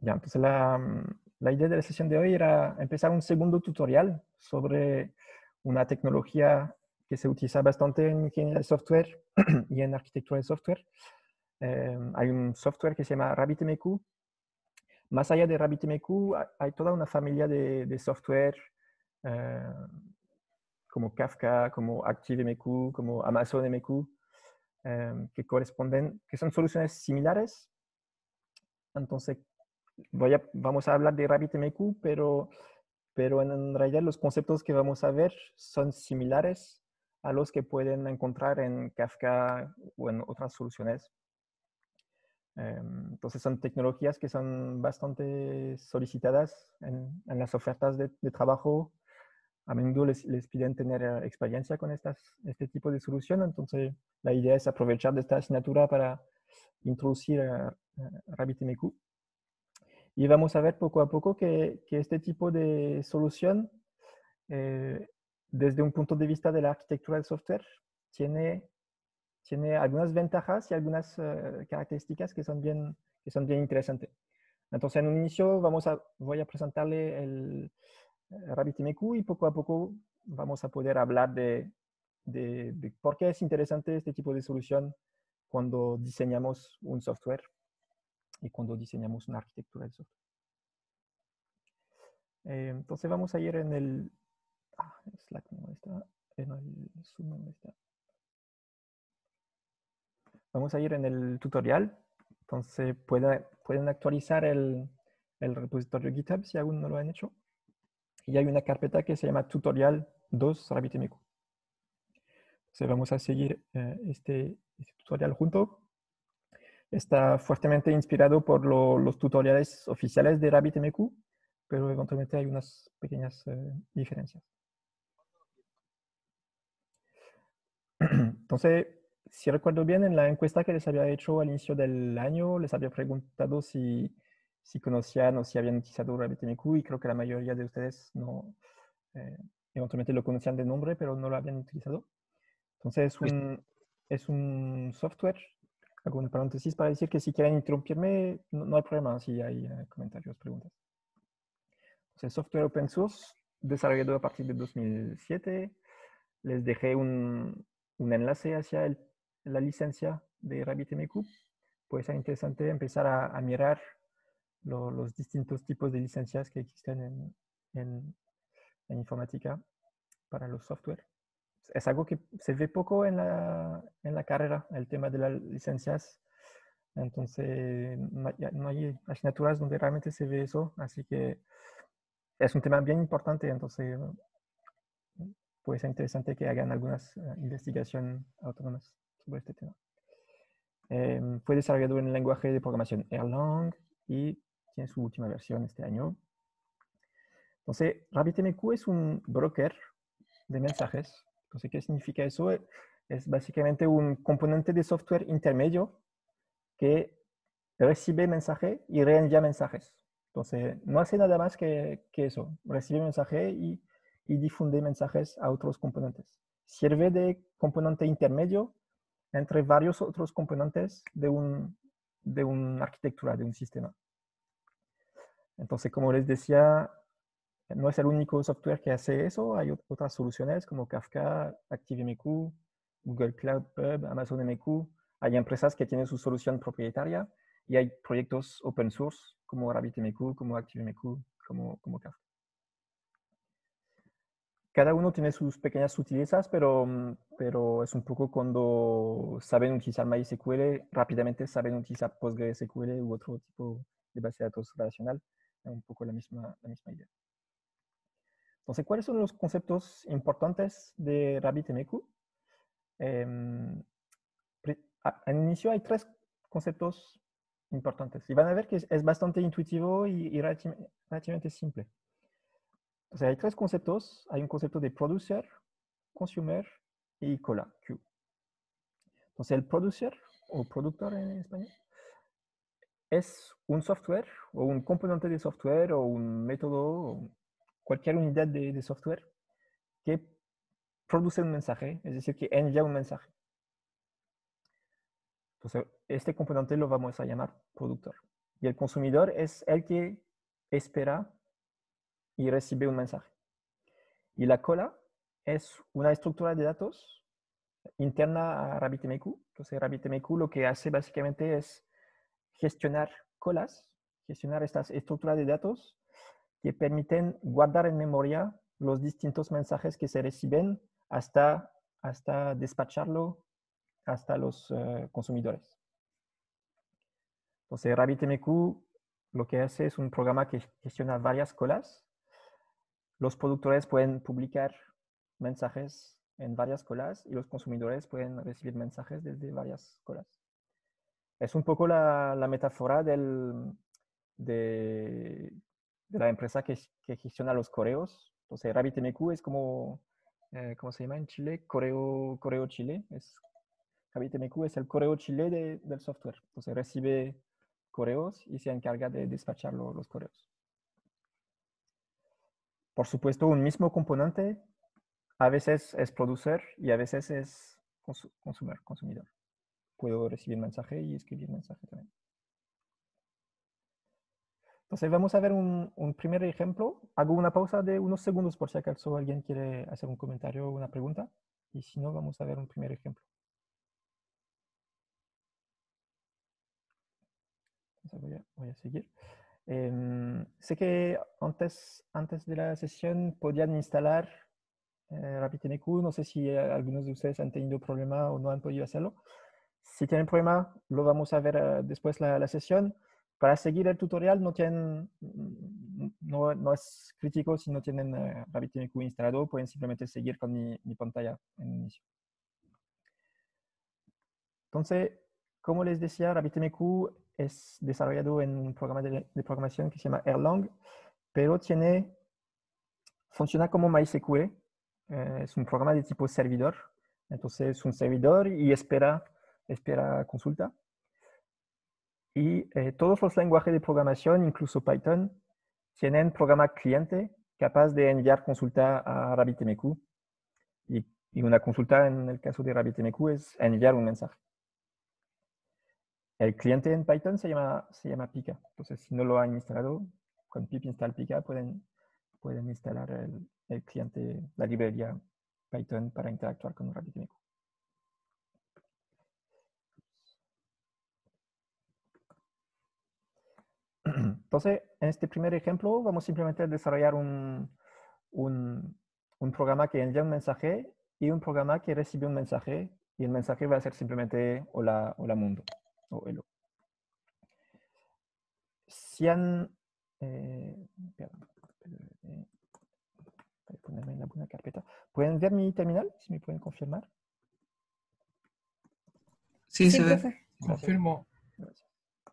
Ya, entonces la idea de la sesión de hoy era empezar un segundo tutorial sobre una tecnología que se utiliza bastante en ingeniería de software y en arquitectura de software. Hay un software que se llama RabbitMQ. Más allá de RabbitMQ, hay toda una familia de software eh, como Kafka, como ActiveMQ, como AmazonMQ, que corresponden, que son soluciones similares. Entonces, vamos a hablar de RabbitMQ, pero en realidad los conceptos que vamos a ver son similares a los que pueden encontrar en Kafka o en otras soluciones. Entonces son tecnologías que son bastante solicitadas en las ofertas de trabajo. A menudo les piden tener experiencia con este tipo de solución. Entonces la idea es aprovechar de esta asignatura para introducir RabbitMQ. Y vamos a ver poco a poco que este tipo de solución, eh, desde un punto de vista de la arquitectura del software, tiene, tiene algunas ventajas y algunas características que son bien interesantes. Entonces, en un inicio voy a presentarle el RabbitMQ y poco a poco vamos a poder hablar de por qué es interesante este tipo de solución cuando diseñamos un software y cuando diseñamos una arquitectura del software. Entonces vamos a ir en el Slack no está, en el Zoom no está. Vamos a ir en el tutorial. Entonces pueden actualizar el repositorio GitHub si aún no lo han hecho. Y hay una carpeta que se llama tutorial 2 RabbitMQ. Entonces vamos a seguir este tutorial junto. Está fuertemente inspirado por los tutoriales oficiales de RabbitMQ, pero eventualmente hay unas pequeñas diferencias. Entonces, si recuerdo bien, en la encuesta que les había hecho al inicio del año, les había preguntado si conocían o si habían utilizado RabbitMQ y creo que la mayoría de ustedes no, eh, eventualmente lo conocían de nombre, pero no lo habían utilizado. Entonces, es un software, hago un paréntesis para decir que si quieren interrumpirme, no hay problema si hay comentarios, preguntas. Entonces, software open source, desarrollado a partir de 2007. Les dejé un enlace hacia la licencia de RabbitMQ. Puede ser interesante empezar a mirar los distintos tipos de licencias que existen en informática para los software. Es algo que se ve poco en la carrera, el tema de las licencias. Entonces, no hay asignaturas donde realmente se ve eso, así que es un tema bien importante. Entonces, puede ser interesante que hagan algunas investigaciones autónomas sobre este tema. Fue desarrollado en el lenguaje de programación Erlang y tiene su última versión este año. Entonces, RabbitMQ es un broker de mensajes. Entonces, ¿qué significa eso? Es básicamente un componente de software intermedio que recibe mensaje y reenvía mensajes. Entonces, no hace nada más que eso. Recibe mensaje y difunde mensajes a otros componentes. Sirve de componente intermedio entre varios otros componentes de una arquitectura, de un sistema. Entonces, como les decía, no es el único software que hace eso. Hay otras soluciones como Kafka, ActiveMQ, Google Cloud Pub, AmazonMQ. Hay empresas que tienen su solución propietaria y hay proyectos open source como RabbitMQ, como ActiveMQ, como Kafka. Cada uno tiene sus pequeñas sutilezas, pero es un poco cuando saben utilizar MySQL, rápidamente saben utilizar PostgreSQL u otro tipo de base de datos relacional. Es un poco la misma idea. Entonces, ¿cuáles son los conceptos importantes de RabbitMQ? Al inicio hay tres conceptos importantes. Y van a ver que es bastante intuitivo y relativamente simple. O sea, hay tres conceptos. Hay un concepto de producer, consumer y cola, Q. Entonces, el producer o productor en español es un software o un componente de software o un método o cualquier unidad de software que produce un mensaje, es decir, que envía un mensaje. Entonces, este componente lo vamos a llamar productor. y el consumidor es el que espera y recibe un mensaje. Y la cola es una estructura de datos interna a RabbitMQ. Entonces, RabbitMQ lo que hace básicamente es gestionar colas, gestionar estas estructuras de datos que permiten guardar en memoria los distintos mensajes que se reciben hasta despacharlo hasta los consumidores. Entonces, RabbitMQ lo que hace es un programa que gestiona varias colas. Los productores pueden publicar mensajes en varias colas y los consumidores pueden recibir mensajes desde varias colas. Es un poco la metáfora de la empresa que gestiona los correos. Entonces, RabbitMQ es como, ¿cómo se llama en Chile? Correo Chile. RabbitMQ es el correo Chile del software. Entonces, recibe correos y se encarga de despachar los correos. Por supuesto, un mismo componente a veces es producer y a veces es consumidor. Puedo recibir mensaje y escribir mensaje también. Entonces vamos a ver un primer ejemplo. Hago una pausa de unos segundos por si acaso alguien quiere hacer un comentario o una pregunta. Y si no, vamos a ver un primer ejemplo. Entonces voy a seguir. Sé que antes de la sesión podían instalar RabbitMQ. No sé si algunos de ustedes han tenido problema o no han podido hacerlo. Si tienen problema, lo vamos a ver después la sesión. Para seguir el tutorial no es crítico si no tienen RabbitMQ instalado. Pueden simplemente seguir con mi pantalla en inicio. Entonces, como les decía, RabbitMQ es desarrollado en un programa de programación que se llama Erlang, pero funciona como MySQL. Es un programa de tipo servidor. Entonces, es un servidor y espera consulta. Y todos los lenguajes de programación, incluso Python, tienen programa cliente capaz de enviar consulta a RabbitMQ. Y una consulta en el caso de RabbitMQ es enviar un mensaje. El cliente en Python se llama Pika. Entonces, si no lo han instalado, con pip install Pika pueden instalar el cliente, la librería Python para interactuar con RabbitMQ. Entonces, en este primer ejemplo, vamos simplemente a desarrollar un programa que envía un mensaje y un programa que recibe un mensaje, y el mensaje va a ser simplemente hola mundo o hello. Si han... para ponerme en la buena carpeta. ¿Pueden ver mi terminal? Si me pueden confirmar. Sí, se ve. Profe. Confirmo. Gracias.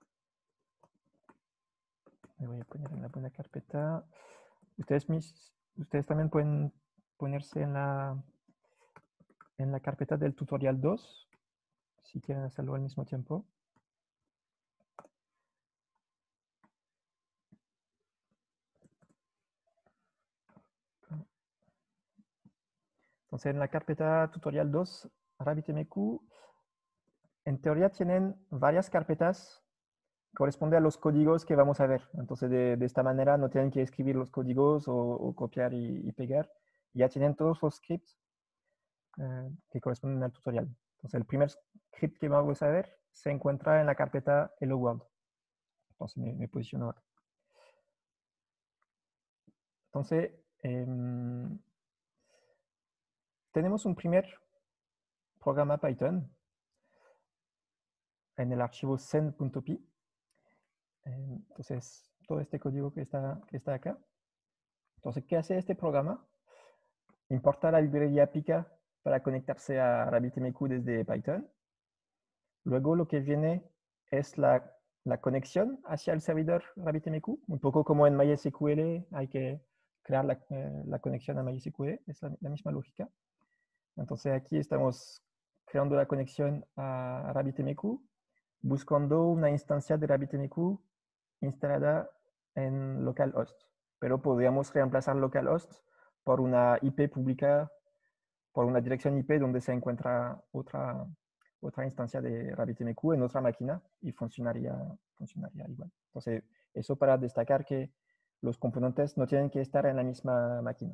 Me voy a poner en la buena carpeta. Ustedes también pueden ponerse en la carpeta del tutorial 2, si quieren hacerlo al mismo tiempo. Entonces, en la carpeta tutorial 2, RabbitMQ, en teoría tienen varias carpetas, corresponde a los códigos que vamos a ver. Entonces, de esta manera no tienen que escribir los códigos o copiar y pegar. Ya tienen todos los scripts que corresponden al tutorial. Entonces, el primer script que vamos a ver se encuentra en la carpeta Hello World. Entonces, me posiciono acá. Entonces, tenemos un primer programa Python en el archivo send.py. Entonces, todo este código que está acá. Entonces, ¿qué hace este programa? Importa la librería Pika para conectarse a RabbitMQ desde Python. Luego lo que viene es la conexión hacia el servidor RabbitMQ, un poco como en MySQL hay que crear la conexión a MySQL, es la misma lógica. Entonces aquí estamos creando la conexión a RabbitMQ, buscando una instancia de RabbitMQ instalada en localhost, pero podríamos reemplazar localhost por una IP pública, por una dirección IP donde se encuentra otra instancia de RabbitMQ en otra máquina y funcionaría igual. Entonces, eso para destacar que los componentes no tienen que estar en la misma máquina.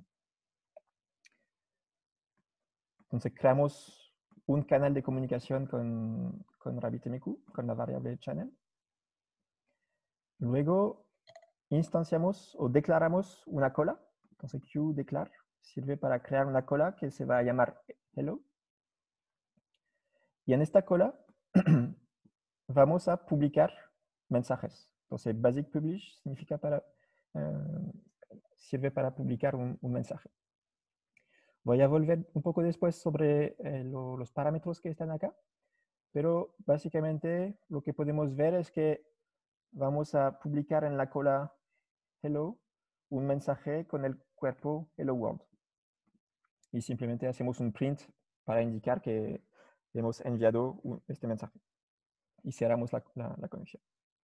Entonces, creamos un canal de comunicación con RabbitMQ, con la variable channel. Luego, instanciamos o declaramos una cola. Entonces, queue_declar sirve para crear una cola que se va a llamar hello. Y en esta cola vamos a publicar mensajes. Entonces, basic publish significa sirve para publicar un mensaje. Voy a volver un poco después sobre los parámetros que están acá, pero básicamente lo que podemos ver es que vamos a publicar en la cola hello un mensaje con el cuerpo hello world. Y simplemente hacemos un print para indicar que hemos enviado este mensaje. Y cerramos la conexión.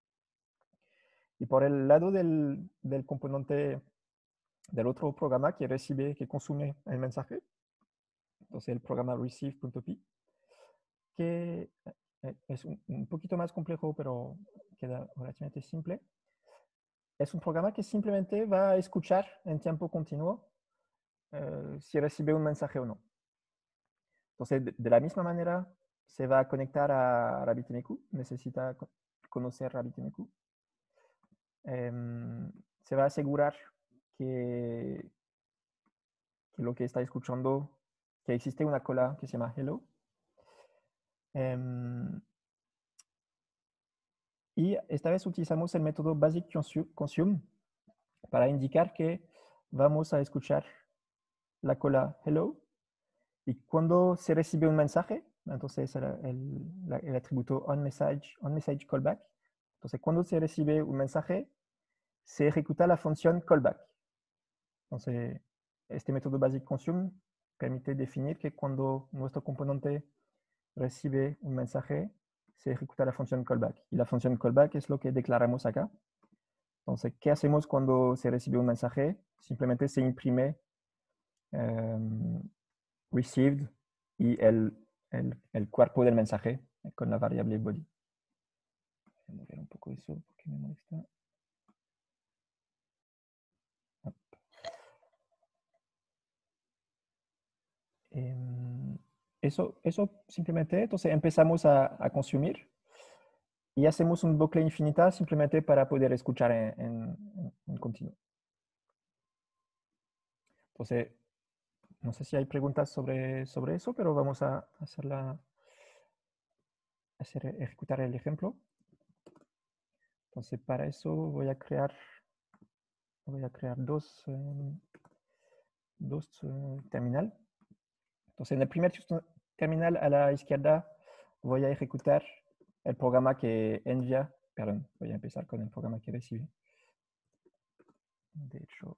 Y por el lado del componente del otro programa que recibe, que consume el mensaje, entonces el programa receive.py, que es un poquito más complejo, pero queda relativamente simple. Es un programa que simplemente va a escuchar en tiempo continuo si recibe un mensaje o no. Entonces, de la misma manera, se va a conectar a RabbitMQ, necesita conocer RabbitMQ. Se va a asegurar que lo que está escuchando, que existe una cola que se llama hello. Y esta vez utilizamos el método basic consume para indicar que vamos a escuchar la cola hello. Y cuando se recibe un mensaje, entonces el atributo onMessage callback. Entonces, cuando se recibe un mensaje, se ejecuta la función callback. Entonces, este método basic consume permite definir que cuando nuestro componente recibe un mensaje, se ejecuta la función callback. Y la función callback es lo que declaramos acá. Entonces, ¿qué hacemos cuando se recibe un mensaje? Simplemente se imprime received y el cuerpo del mensaje con la variable body. Voy a mover un poco eso porque me molesta. Eso simplemente, entonces empezamos a consumir y hacemos un bucle infinita simplemente para poder escuchar en continuo. Entonces, no sé si hay preguntas sobre eso, pero vamos a ejecutar el ejemplo. Entonces, para eso voy a crear dos terminal. Entonces, en el primer terminal a la izquierda voy a ejecutar el programa que envía, perdón, voy a empezar con el programa que recibe. De hecho,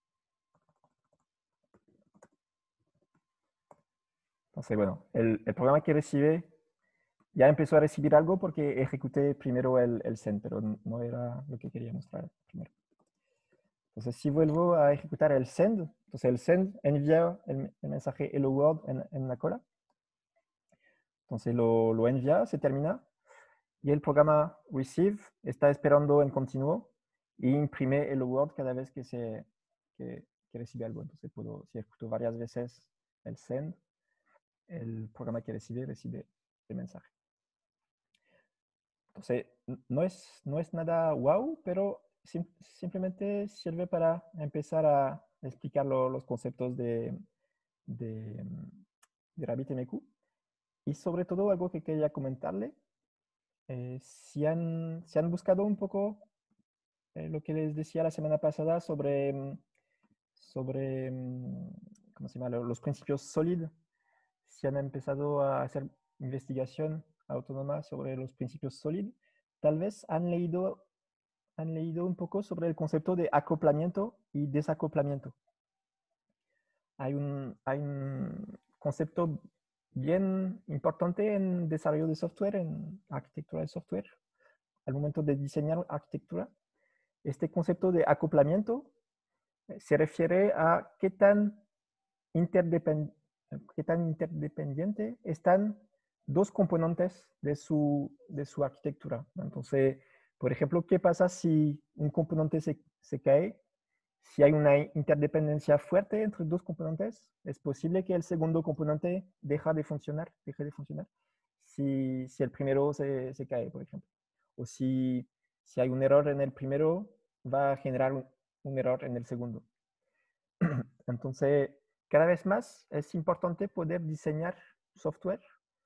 entonces, bueno, el programa que recibe ya empezó a recibir algo porque ejecuté primero el send, pero no era lo que quería mostrar primero. Entonces, si vuelvo a ejecutar el send, entonces el send envía el mensaje hello world en la cola. Entonces lo envía, se termina, y el programa receive está esperando en continuo y imprime hello world cada vez que recibe algo. Entonces, si ejecuto varias veces el send, el programa que recibe el mensaje. Entonces, no es nada wow, pero simplemente sirve para empezar a explicar los conceptos de RabbitMQ. Y sobre todo, algo que quería comentarle, si han buscado un poco lo que les decía la semana pasada sobre ¿cómo se llama? Los principios SOLID, si han empezado a hacer investigación autónoma sobre los principios SOLID, tal vez han leído un poco sobre el concepto de acoplamiento y desacoplamiento. Hay un concepto bien importante en desarrollo de software, en arquitectura de software, al momento de diseñar arquitectura. Este concepto de acoplamiento se refiere a qué tan interdependiente están dos componentes de su arquitectura. Entonces, por ejemplo, ¿qué pasa si un componente se cae? Si hay una interdependencia fuerte entre dos componentes, es posible que el segundo componente deje de funcionar si el primero se cae, por ejemplo. O si hay un error en el primero, va a generar un error en el segundo. Entonces, cada vez más es importante poder diseñar software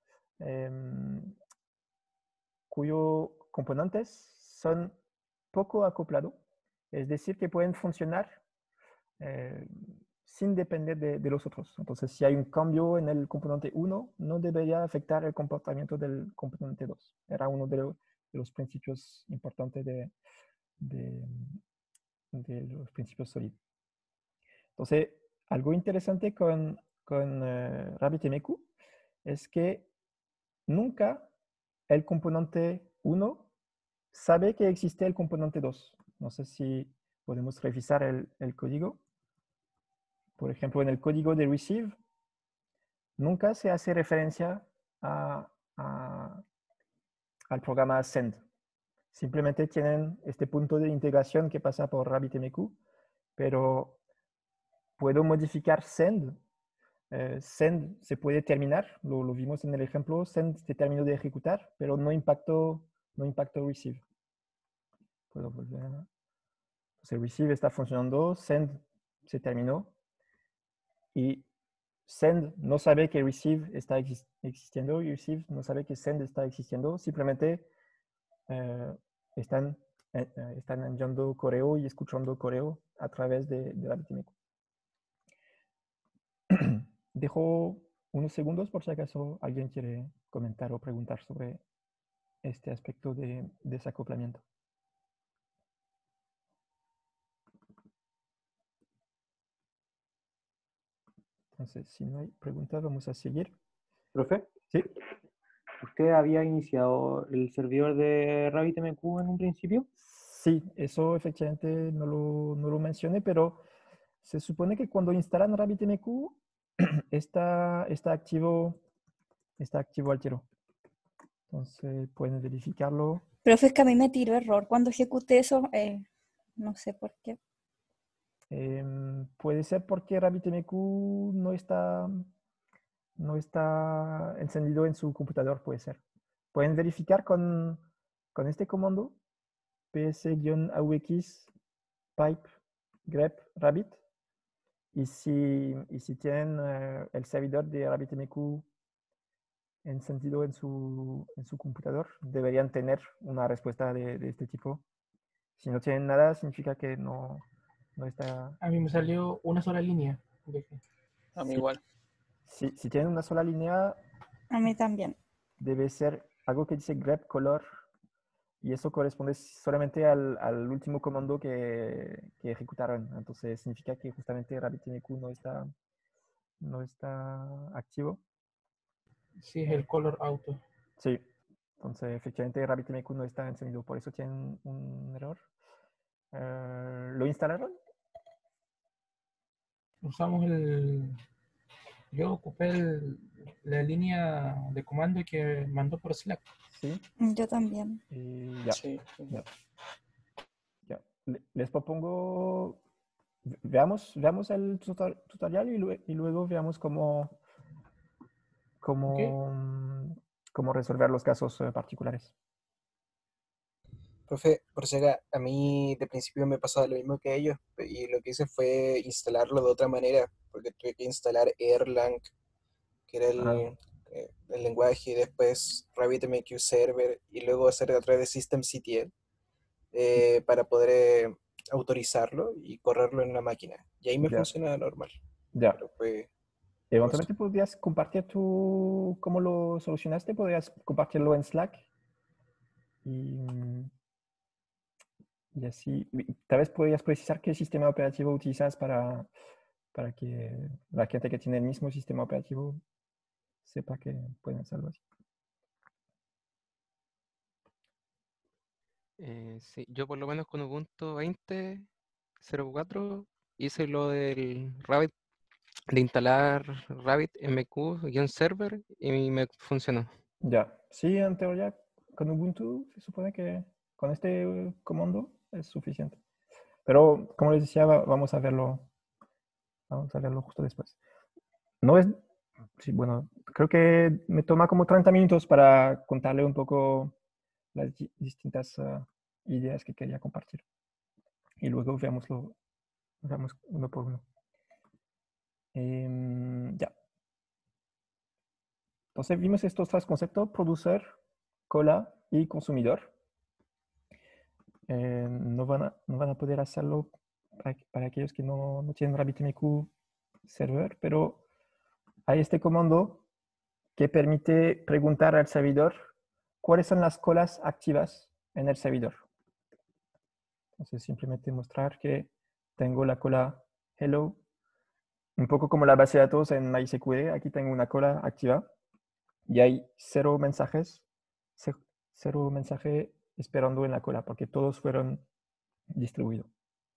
cuyos componentes son poco acoplados, es decir, que pueden funcionar eh, sin depender de los otros. Entonces, si hay un cambio en el componente 1, no debería afectar el comportamiento del componente 2. Era uno de los principios importantes de, de los principios sólidos. Entonces, algo interesante con RabbitMQ es que nunca el componente 1 sabe que existe el componente 2. No sé si podemos revisar el código. Por ejemplo, en el código de receive, nunca se hace referencia a, al programa send. Simplemente tienen este punto de integración que pasa por RabbitMQ, pero puedo modificar send. Send se puede terminar, lo vimos en el ejemplo, send se terminó de ejecutar, pero no impactó receive. Puedo volver a... Entonces, receive está funcionando, send se terminó y send no sabe que receive está existiendo y receive no sabe que send está existiendo, simplemente están, están enviando correo y escuchando correo a través de RabbitMQ. Dejo unos segundos por si acaso alguien quiere comentar o preguntar sobre este aspecto de desacoplamiento. Entonces, si no hay preguntas, vamos a seguir. Profe, Sí, ¿usted había iniciado el servidor de RabbitMQ en un principio? sí, eso efectivamente no lo mencioné, pero se supone que cuando instalan RabbitMQ está activo al tiro. Entonces pueden verificarlo. Profe, es que a mí me tiró error cuando ejecuté eso, no sé por qué. Puede ser porque RabbitMQ no está encendido en su computador, puede ser. Pueden verificar con este comando ps-aux pipe grep rabbit y si tienen el servidor de RabbitMQ encendido en su computador, deberían tener una respuesta de este tipo. Si no tienen nada, significa que no está... A mí me salió una sola línea. A mí Sí. igual. Si tienen una sola línea, A mí también. debe ser algo que dice grep color y eso corresponde solamente al último comando que ejecutaron. Entonces significa que justamente RabbitMQ no está activo. Sí, es el color auto. Sí, entonces efectivamente RabbitMQ no está encendido, por eso tienen un error. ¿Lo instalaron? Usamos yo ocupé la línea de comando que mandó por Slack. Sí. Yo también. Y ya. Sí. Ya. Les propongo, veamos el tutorial y luego veamos cómo resolver los casos particulares. Profe, por si acá, a mí de principio me pasaba lo mismo que a ellos y lo que hice fue instalarlo de otra manera, porque tuve que instalar Erlang, que era el lenguaje, y después RabbitMQ Server, y luego hacer a través de systemctl para poder autorizarlo y correrlo en una máquina. Y ahí me Ya. funciona normal. Ya. Pero fue Eventualmente podrías compartir cómo lo solucionaste, podrías compartirlo en Slack y así, tal vez podrías precisar qué sistema operativo utilizas para que la gente que tiene el mismo sistema operativo sepa que pueden hacerlo así. Sí, yo por lo menos con Ubuntu 20.04 hice lo del Rabbit, de instalar RabbitMQ-server y me funcionó. Ya, sí, en teoría, con Ubuntu se supone que con este comando es suficiente. Pero, como les decía, vamos a verlo justo después. No es, sí, bueno, creo que me toma como 30 minutos para contarle un poco las distintas ideas que quería compartir. Y luego veamos uno por uno. Ya. Entonces vimos estos tres conceptos: producer, cola y consumidor. No van a poder hacerlo para aquellos que no tienen RabbitMQ server, pero hay este comando que permite preguntar al servidor cuáles son las colas activas en el servidor. Entonces simplemente mostrar que tengo la cola hello, un poco como la base de datos en MySQL. Aquí tengo una cola activa y hay 0 mensajes, 0 mensaje esperando en la cola porque todos fueron distribuidos.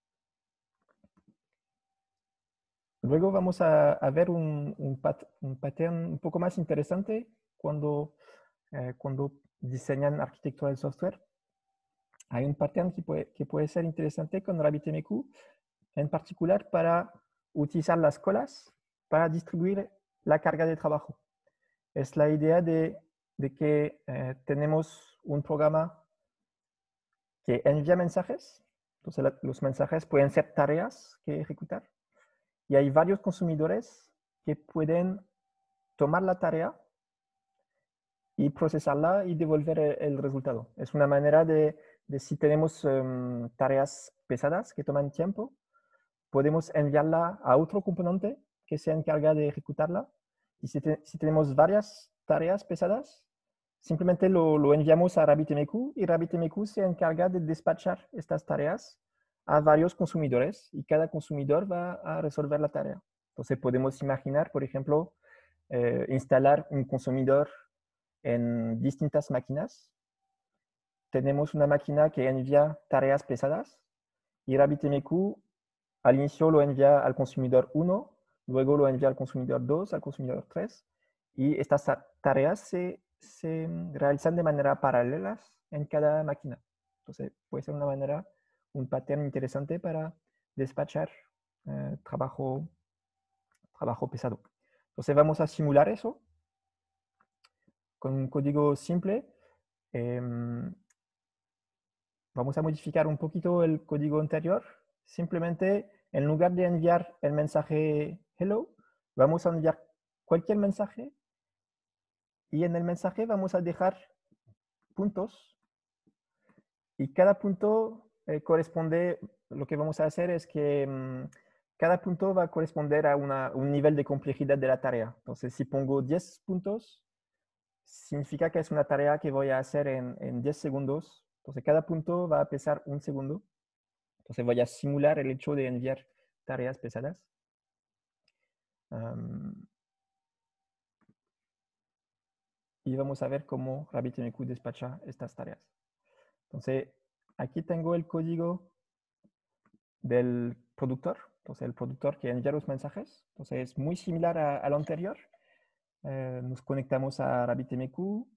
Luego vamos a ver un pattern un poco más interesante cuando diseñan arquitectura del software. Hay un pattern que puede ser interesante con RabbitMQ, en particular para utilizar las colas para distribuir la carga de trabajo. Es la idea de que tenemos un programa que envía mensajes. Entonces, los mensajes pueden ser tareas que ejecutar. Y hay varios consumidores que pueden tomar la tarea y procesarla y devolver el resultado. Es una manera de si tenemos tareas pesadas que toman tiempo, podemos enviarla a otro componente que se encarga de ejecutarla. Y si tenemos varias tareas pesadas, simplemente lo enviamos a RabbitMQ y RabbitMQ se encarga de despachar estas tareas a varios consumidores y cada consumidor va a resolver la tarea. Entonces podemos imaginar, por ejemplo, instalar un consumidor en distintas máquinas. Tenemos una máquina que envía tareas pesadas y RabbitMQ al inicio lo envía al consumidor 1, luego lo envía al consumidor 2, al consumidor 3, y estas tareas se realizan de manera paralela en cada máquina. Entonces puede ser un pattern interesante para despachar trabajo pesado. Entonces vamos a simular eso con un código simple. Vamos a modificar un poquito el código anterior. Simplemente, en lugar de enviar el mensaje hello, vamos a enviar cualquier mensaje y en el mensaje vamos a dejar puntos y cada punto corresponde, lo que vamos a hacer es que cada punto va a corresponder a un nivel de complejidad de la tarea. Entonces, si pongo 10 puntos, significa que es una tarea que voy a hacer en 10 segundos. Entonces, cada punto va a pesar 1 segundo. Entonces voy a simular el hecho de enviar tareas pesadas. Y vamos a ver cómo RabbitMQ despacha estas tareas. Entonces, aquí tengo el código del productor. Entonces, el productor que envía los mensajes. Entonces, es muy similar a lo anterior. Nos conectamos a RabbitMQ.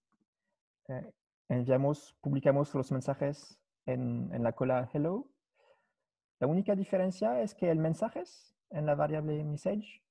Publicamos los mensajes en la cola hello. La única diferencia es que el mensajes en la variable message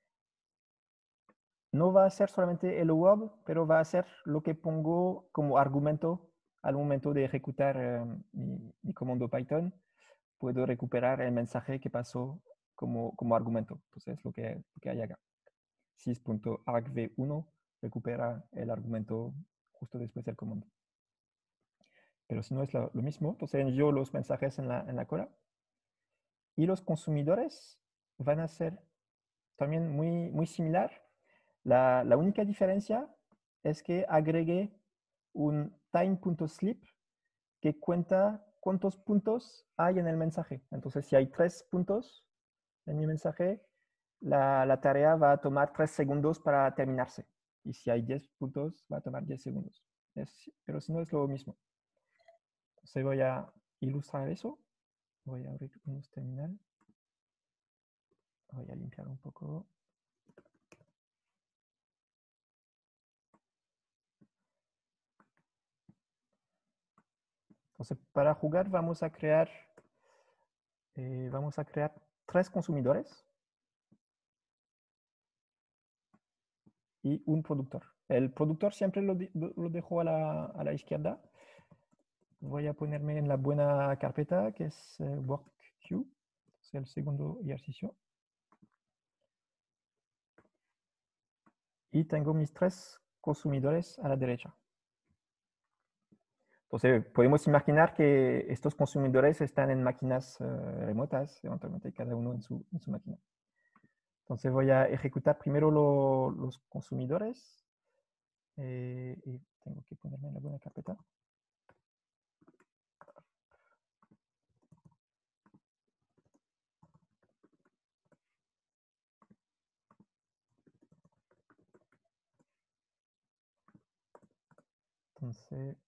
no va a ser solamente hello world, pero va a ser lo que pongo como argumento al momento de ejecutar mi comando Python. Puedo recuperar el mensaje que pasó como argumento. Entonces, lo que hay acá. sys.argv1 recupera el argumento justo después del comando. Pero si no es lo mismo, entonces envío los mensajes en la cola. Y los consumidores van a ser también muy, muy similar. La única diferencia es que agregué un time.sleep que cuenta cuántos puntos hay en el mensaje. Entonces, si hay 3 puntos en mi mensaje, la tarea va a tomar 3 segundos para terminarse. Y si hay 10 puntos, va a tomar 10 segundos. Pero si no, es lo mismo. Entonces voy a ilustrar eso. Voy a abrir un terminal. Voy a limpiar un poco. Entonces, para jugar vamos a crear 3 consumidores y un productor. El productor siempre lo dejo a la izquierda. Voy a ponerme en la buena carpeta que es Work Queue. Es el segundo ejercicio. Y tengo mis 3 consumidores a la derecha. Entonces, podemos imaginar que estos consumidores están en máquinas remotas, eventualmente cada uno en su máquina. Entonces, voy a ejecutar primero los consumidores. Y tengo que ponerme en la buena carpeta. Entonces,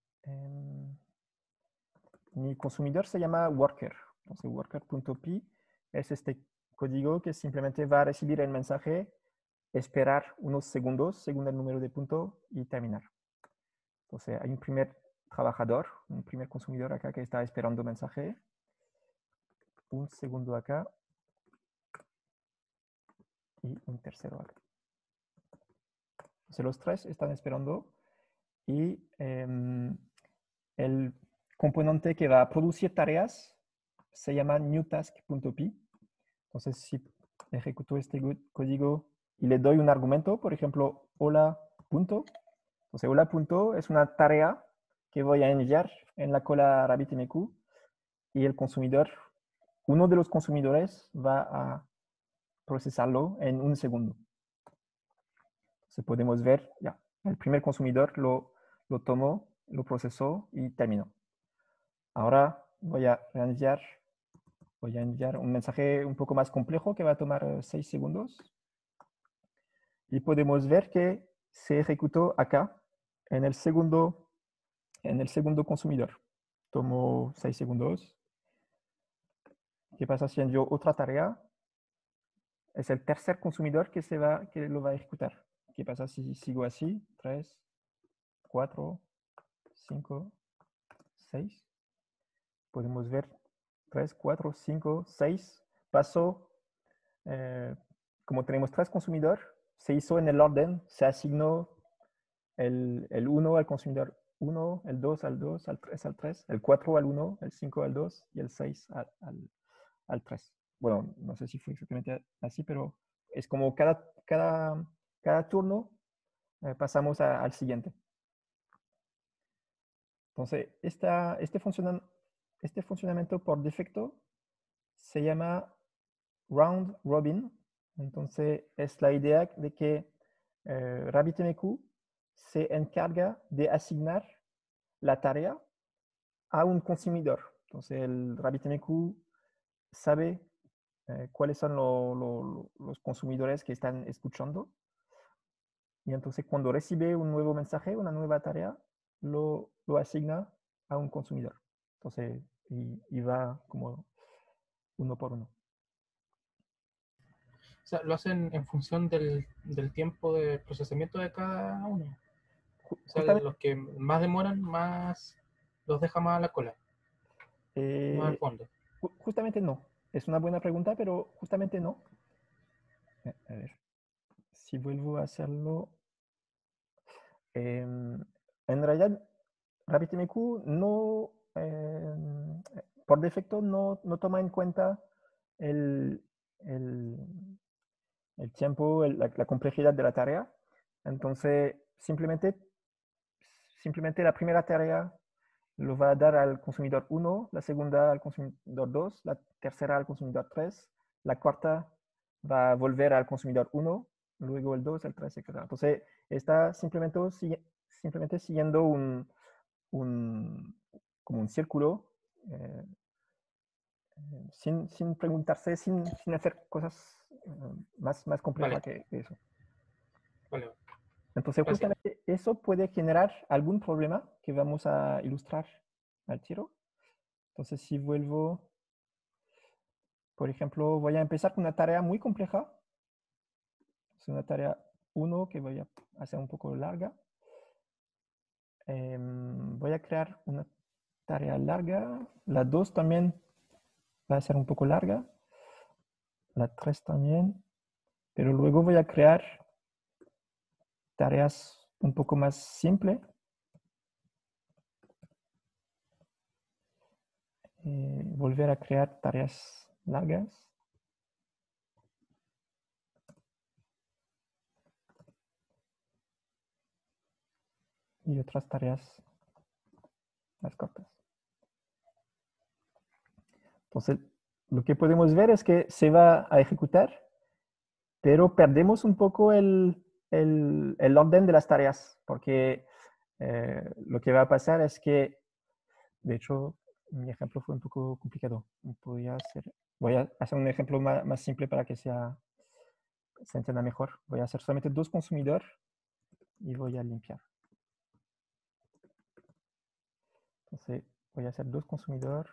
mi consumidor se llama worker. Entonces, worker.py es este código que simplemente va a recibir el mensaje, esperar unos segundos según el número de punto y terminar. Entonces, hay un primer trabajador, un primer consumidor acá que está esperando mensaje. Un segundo acá. Y un tercero acá. Entonces, los 3 están esperando. Y el componente que va a producir tareas se llama newtask.py. Entonces, si ejecuto este código y le doy un argumento, por ejemplo, hola punto. Entonces, hola punto es una tarea que voy a enviar en la cola RabbitMQ y el consumidor, uno de los consumidores va a procesarlo en un segundo. Entonces, podemos ver, ya, el primer consumidor lo tomó, lo procesó y terminó. Ahora voy a enviar un mensaje un poco más complejo que va a tomar 6 segundos. Y podemos ver que se ejecutó acá en el segundo consumidor. Tomó 6 segundos. ¿Qué pasa si envío otra tarea? Es el tercer consumidor que lo va a ejecutar. ¿Qué pasa si sigo así? 3, 4, 5, 6. Podemos ver 3, 4, 5, 6. Pasó, como tenemos 3 consumidores, se hizo en el orden, se asignó el 1 al consumidor 1, el 2 al 2, al 3 al 3, el 4 al 1, el 5 al 2 y el 6 al 3. Bueno, no sé si fue exactamente así, pero es como cada turno pasamos al siguiente. Entonces, este funcionamiento por defecto se llama round robin. Entonces, es la idea de que RabbitMQ se encarga de asignar la tarea a un consumidor. Entonces, el RabbitMQ sabe cuáles son los consumidores que están escuchando. Y entonces, cuando recibe un nuevo mensaje, una nueva tarea, lo asigna a un consumidor. Entonces, y va como uno por uno. O sea, lo hacen en función del tiempo de procesamiento de cada uno. O sea, Justamente, los que más demoran, más los deja más a la cola, más al fondo. justamente no. Es una buena pregunta, pero justamente no. A ver, si vuelvo a hacerlo. En realidad, RabbitMQ no, por defecto no toma en cuenta el, el, el tiempo, la complejidad de la tarea. Entonces, simplemente la primera tarea lo va a dar al consumidor 1, la segunda al consumidor 2, la tercera al consumidor 3, la cuarta va a volver al consumidor 1, luego el 2, el 3, etc. Entonces, está simplemente siguiendo como un círculo, sin preguntarse, sin hacer cosas más complejas Vale. que eso. Vale. Entonces, Gracias. justamente eso puede generar algún problema que vamos a ilustrar al tiro. Entonces, si vuelvo, por ejemplo, voy a empezar con una tarea muy compleja. Es una tarea 1 que voy a hacer un poco larga. Voy a crear tarea larga. La 2 también va a ser un poco larga. La 3 también. Pero luego voy a crear tareas un poco más simples. Volver a crear tareas largas. Y otras tareas más cortas. Entonces, lo que podemos ver es que se va a ejecutar, pero perdemos un poco el orden de las tareas, porque lo que va a pasar es que, de hecho, mi ejemplo fue un poco complicado. Voy a hacer un ejemplo más simple para que se entienda mejor. Voy a hacer solamente 2 consumidores y voy a limpiar. Entonces, voy a hacer 2 consumidores.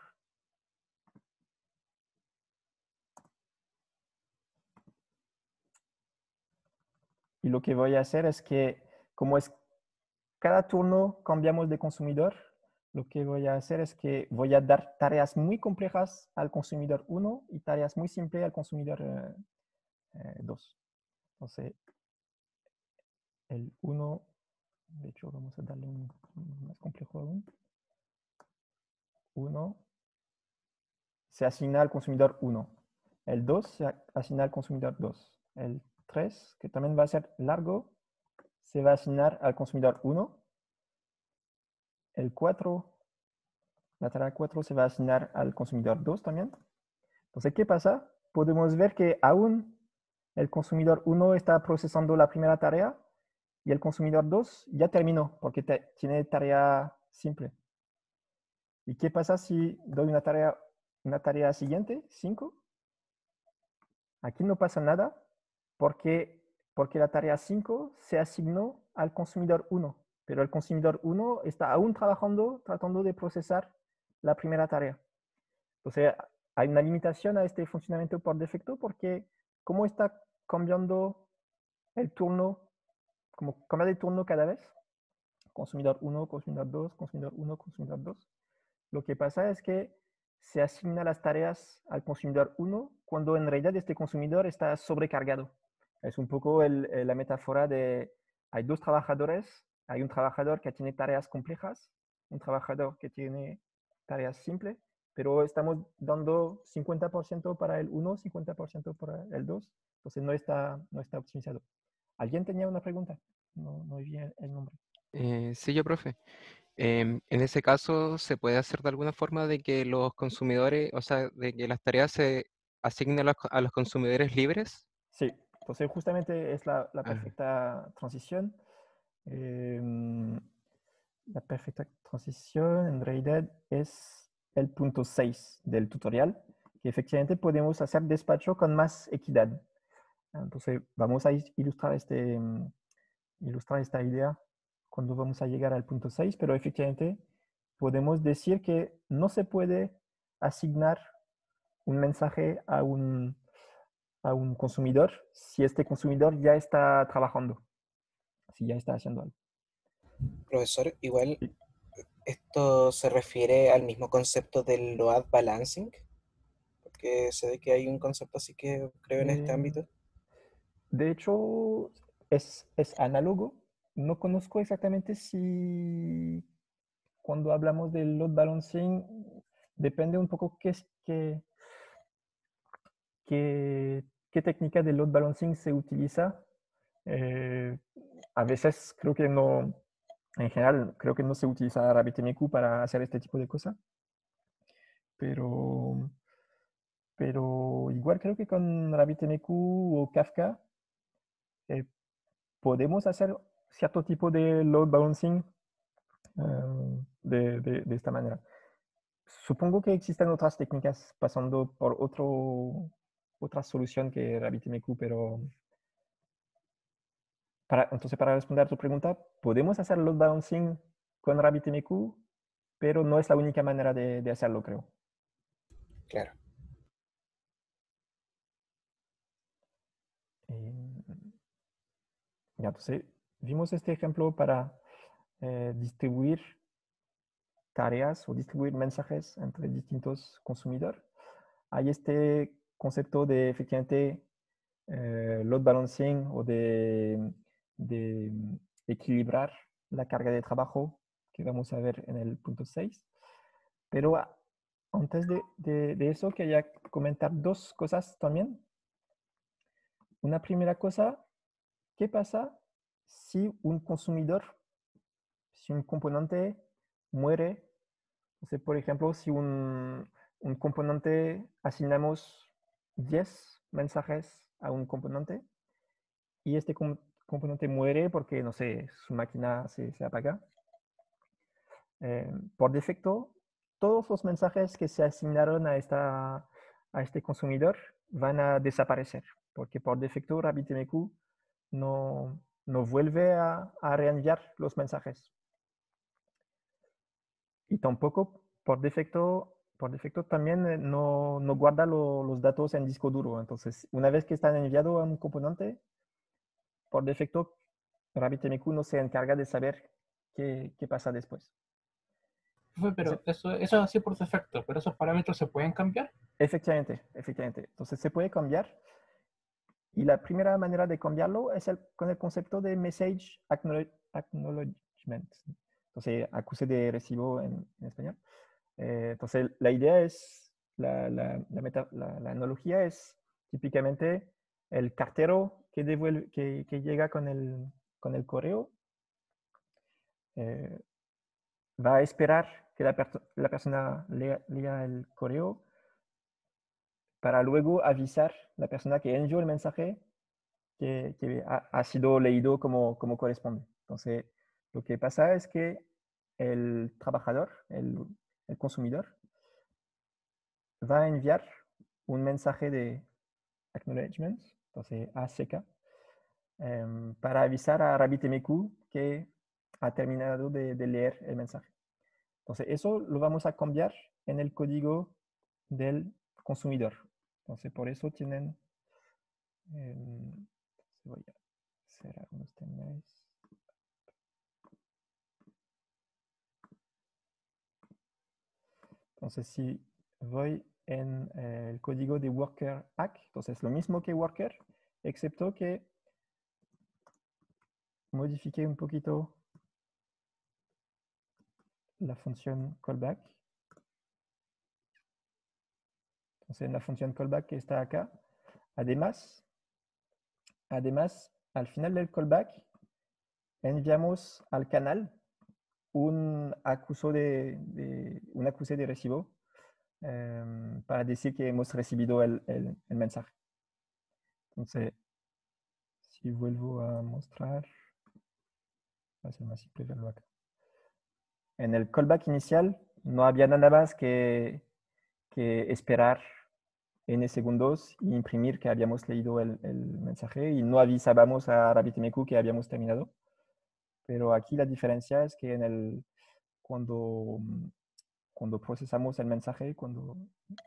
Y lo que voy a hacer es que, como es cada turno cambiamos de consumidor, lo que voy a hacer es que voy a dar tareas muy complejas al consumidor 1 y tareas muy simples al consumidor 2. Entonces, el 1, de hecho, vamos a darle un más complejo aún. 1 se asigna al consumidor 1. El 2 se asigna al consumidor 2. El 3, que también va a ser largo, se va a asignar al consumidor 1. El 4, la tarea 4 se va a asignar al consumidor 2 también. Entonces, ¿qué pasa? Podemos ver que aún el consumidor 1 está procesando la primera tarea y el consumidor 2 ya terminó porque tiene tarea simple. ¿Y qué pasa si doy una tarea siguiente, 5? Aquí no pasa nada porque la tarea 5 se asignó al consumidor 1, pero el consumidor 1 está aún trabajando, tratando de procesar la primera tarea. Entonces, hay una limitación a este funcionamiento por defecto porque como está cambiando el turno, como cambia de turno cada vez, consumidor 1, consumidor 2, consumidor 1, consumidor 2, lo que pasa es que se asigna las tareas al consumidor 1 cuando en realidad este consumidor está sobrecargado. Es un poco la metáfora de hay 2 trabajadores, hay un trabajador que tiene tareas complejas, un trabajador que tiene tareas simples, pero estamos dando 50% para el 1, 50% para el 2, entonces no está optimizado. ¿Alguien tenía una pregunta? No vi el nombre. Sí, yo, profe. En ese caso, ¿se puede hacer de alguna forma de que los consumidores, o sea, de que las tareas se asignen a los consumidores libres? Sí, entonces justamente es la Ah, perfecta transición. La perfecta transición en realidad es el punto 6 del tutorial, que efectivamente podemos hacer despacho con más equidad. Entonces vamos a ilustrar esta idea cuando vamos a llegar al punto 6, pero efectivamente podemos decir que no se puede asignar un mensaje a un consumidor si este consumidor ya está trabajando, si ya está haciendo algo. Profesor, igual Sí. esto se refiere al mismo concepto del load balancing, porque se ve que hay un concepto así que creo en este Eh, ámbito. de hecho, es análogo. No conozco exactamente si cuando hablamos del load balancing, depende un poco qué técnica de load balancing se utiliza. Eh, a veces creo que no, en general, creo que no se utiliza RabbitMQ para hacer este tipo de cosas, pero, pero igual creo que con RabbitMQ o Kafka eh, podemos hacer cierto tipo de load balancing de esta manera. Supongo que existen otras técnicas pasando por otra solución que RabbitMQ, pero entonces para responder a tu pregunta, podemos hacer load balancing con RabbitMQ, pero no es la única manera de hacerlo, creo. Claro. Ya, entonces vimos este ejemplo para distribuir tareas o distribuir mensajes entre distintos consumidores, hay este concepto de efectivamente load balancing o de equilibrar la carga de trabajo que vamos a ver en el punto 6. Pero antes de eso, quería comentar dos cosas también. Una primera cosa, ¿qué pasa si un consumidor, si un componente muere? Entonces, por ejemplo, si un componente asignamos 10 mensajes a un componente y este componente muere porque, no sé, su máquina se apaga. Por defecto, todos los mensajes que se asignaron a este consumidor van a desaparecer, porque por defecto RabbitMQ no vuelve a reenviar los mensajes. Y tampoco por defecto también no guarda los datos en disco duro. Entonces, una vez que están enviados a un componente, por defecto RabbitMQ no se encarga de saber qué pasa después. Pero eso es así por defecto, pero esos parámetros se pueden cambiar. Efectivamente. Entonces se puede cambiar. Y la primera manera de cambiarlo es con el concepto de Message Acknowledgement. Entonces, acuse de recibo en español. Entonces, la idea es, la analogía es típicamente el cartero que llega con el correo. Va a esperar que la persona lea el correo para luego avisar a la persona que envió el mensaje que ha sido leído como corresponde. Entonces, lo que pasa es que el trabajador, el consumidor, va a enviar un mensaje de acknowledgement, entonces ACK, para avisar a RabbitMQ que ha terminado de leer el mensaje. Entonces, eso lo vamos a cambiar en el código del consumidor. Entonces, por eso tienen... voy a hacer algunos términos. Entonces, si voy en el código de worker hack, entonces lo mismo que worker, excepto que modifique un poquito la función callback. Entonces, en la función callback que está acá, además, al final del callback, enviamos al canal un acuse de recibo para decir que hemos recibido el mensaje. Entonces, si vuelvo a mostrar, va a ser más simple verlo acá. En el callback inicial no había nada más que esperar n segundos y imprimir que habíamos leído el mensaje y no avisábamos a RabbitMQ que habíamos terminado. Pero aquí la diferencia es que cuando procesamos el mensaje, cuando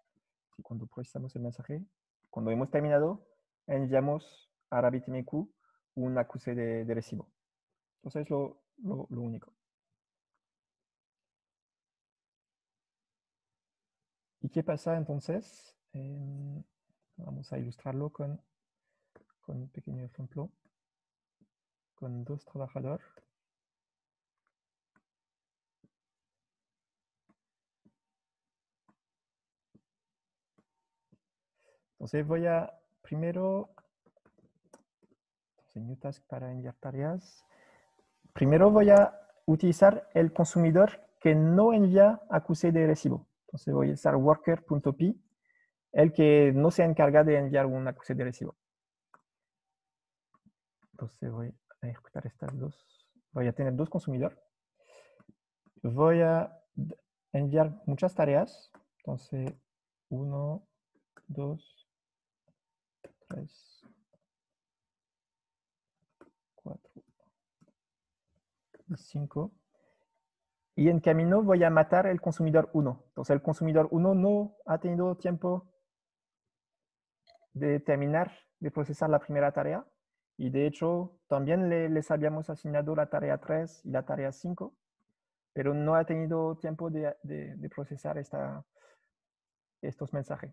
hemos terminado, enviamos a RabbitMQ un acuse de recibo. Entonces es lo único. ¿Y qué pasa entonces? Vamos a ilustrarlo con un pequeño ejemplo, con dos trabajadores. Entonces voy a primero, new task para enviar tareas. Primero voy a utilizar el consumidor que no envía acuse de recibo. Entonces voy a usar worker.py, el que no se encarga de enviar un acuse de recibo. Entonces voy a ejecutar estas dos. Voy a tener dos consumidores. Voy a enviar muchas tareas. Entonces, 1, 2, 3, 4 y 5. Y en camino voy a matar el consumidor 1. Entonces, el consumidor 1 no ha tenido tiempo de terminar de procesar la primera tarea. Y de hecho, también les habíamos asignado la tarea 3 y la tarea 5. pero no ha tenido tiempo de procesar estos mensajes.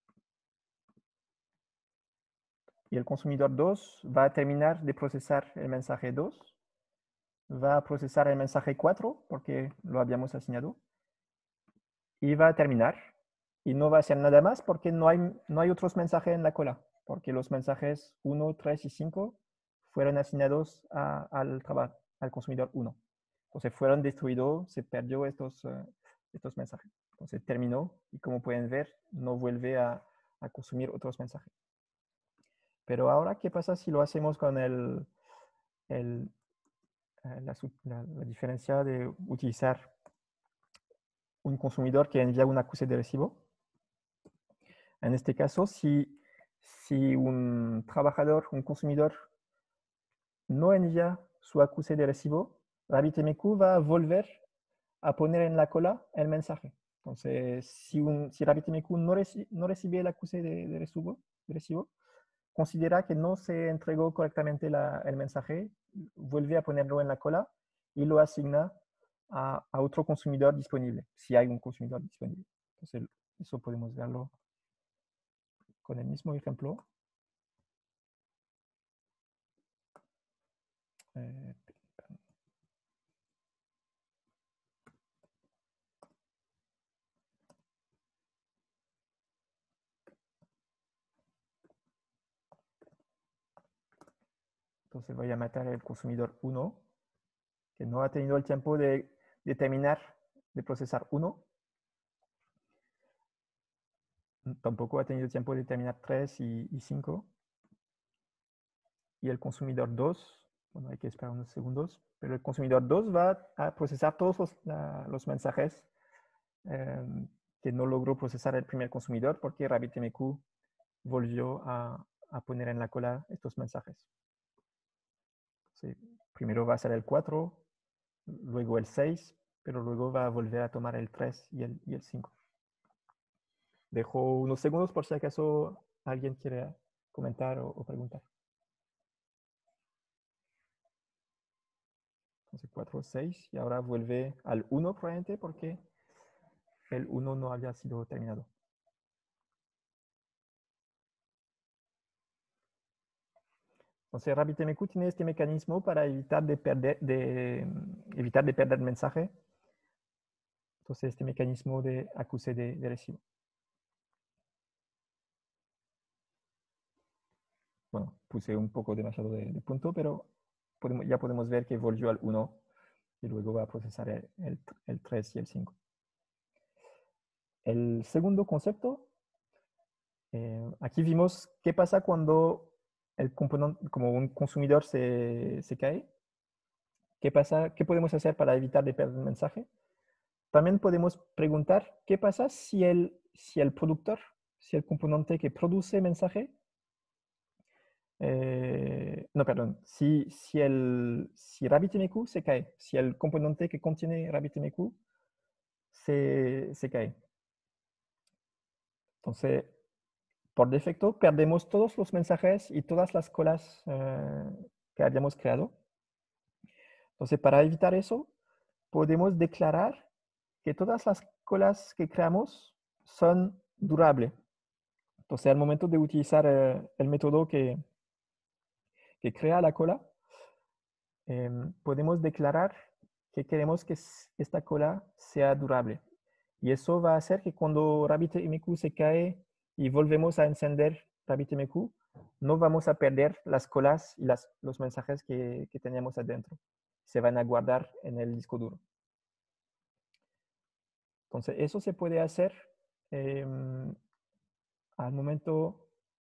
Y el consumidor 2 va a terminar de procesar el mensaje 2, va a procesar el mensaje 4 porque lo habíamos asignado y va a terminar y no va a hacer nada más porque no hay otros mensajes en la cola, porque los mensajes 1, 3 y 5 fueron asignados al consumidor 1. Entonces fueron destruidos, se perdió estos mensajes. Entonces terminó y como pueden ver, no vuelve a consumir otros mensajes. Pero ahora, ¿qué pasa si lo hacemos con la diferencia de utilizar un consumidor que envía un acuse de recibo? En este caso, si un trabajador, un consumidor, no envía su acuse de recibo, RabbitMQ va a volver a poner en la cola el mensaje. Entonces, si RabbitMQ no recibe el acuse de recibo, considera que no se entregó correctamente el mensaje, vuelve a ponerlo en la cola y lo asigna a otro consumidor disponible, si hay un consumidor disponible. Entonces, eso podemos verlo con el mismo ejemplo. Entonces voy a matar el consumidor 1, que no ha tenido el tiempo de terminar de procesar 1. Tampoco ha tenido tiempo de terminar 3 y 5. Y el consumidor 2, bueno, hay que esperar unos segundos, pero el consumidor 2 va a procesar todos los mensajes que no logró procesar el primer consumidor porque RabbitMQ volvió a poner en la cola estos mensajes. Sí, primero va a ser el 4, luego el 6, pero luego va a volver a tomar el 3 y el 5. Dejo unos segundos por si acaso alguien quiere comentar o preguntar. Entonces 4, 6 y ahora vuelve al 1 probablemente porque el 1 no había sido terminado. Entonces RabbitMQ tiene este mecanismo para evitar de perder mensaje. Entonces este mecanismo de acuse de recibo. Bueno, puse un poco demasiado de punto, pero ya podemos ver que volvió al 1 y luego va a procesar el 3 y el 5. El segundo concepto, aquí vimos qué pasa cuando el componente, como un consumidor se cae. ¿Qué pasa? ¿Qué podemos hacer para evitar de perder el mensaje? También podemos preguntar qué pasa si el productor, si el componente que produce mensaje, no, perdón, si RabbitMQ se cae, si el componente que contiene RabbitMQ se cae. Entonces, por defecto, perdemos todos los mensajes y todas las colas que habíamos creado. Entonces, para evitar eso, podemos declarar que todas las colas que creamos son durables. Entonces, al momento de utilizar el método que crea la cola, podemos declarar que queremos que esta cola sea durable. Y eso va a hacer que cuando RabbitMQ se cae y volvemos a encender RabbitMQ, no vamos a perder las colas y los mensajes que teníamos adentro. Se van a guardar en el disco duro. Entonces, eso se puede hacer al momento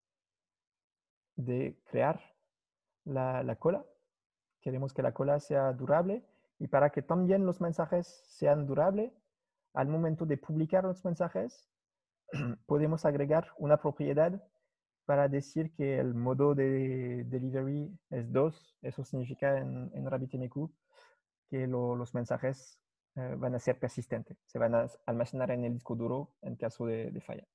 de crear la cola. Queremos que la cola sea durable y para que también los mensajes sean durables, al momento de publicar los mensajes, podemos agregar una propiedad para decir que el modo de delivery es 2. Eso significa en RabbitMQ que los mensajes van a ser persistentes. Se van a almacenar en el disco duro en caso de falla.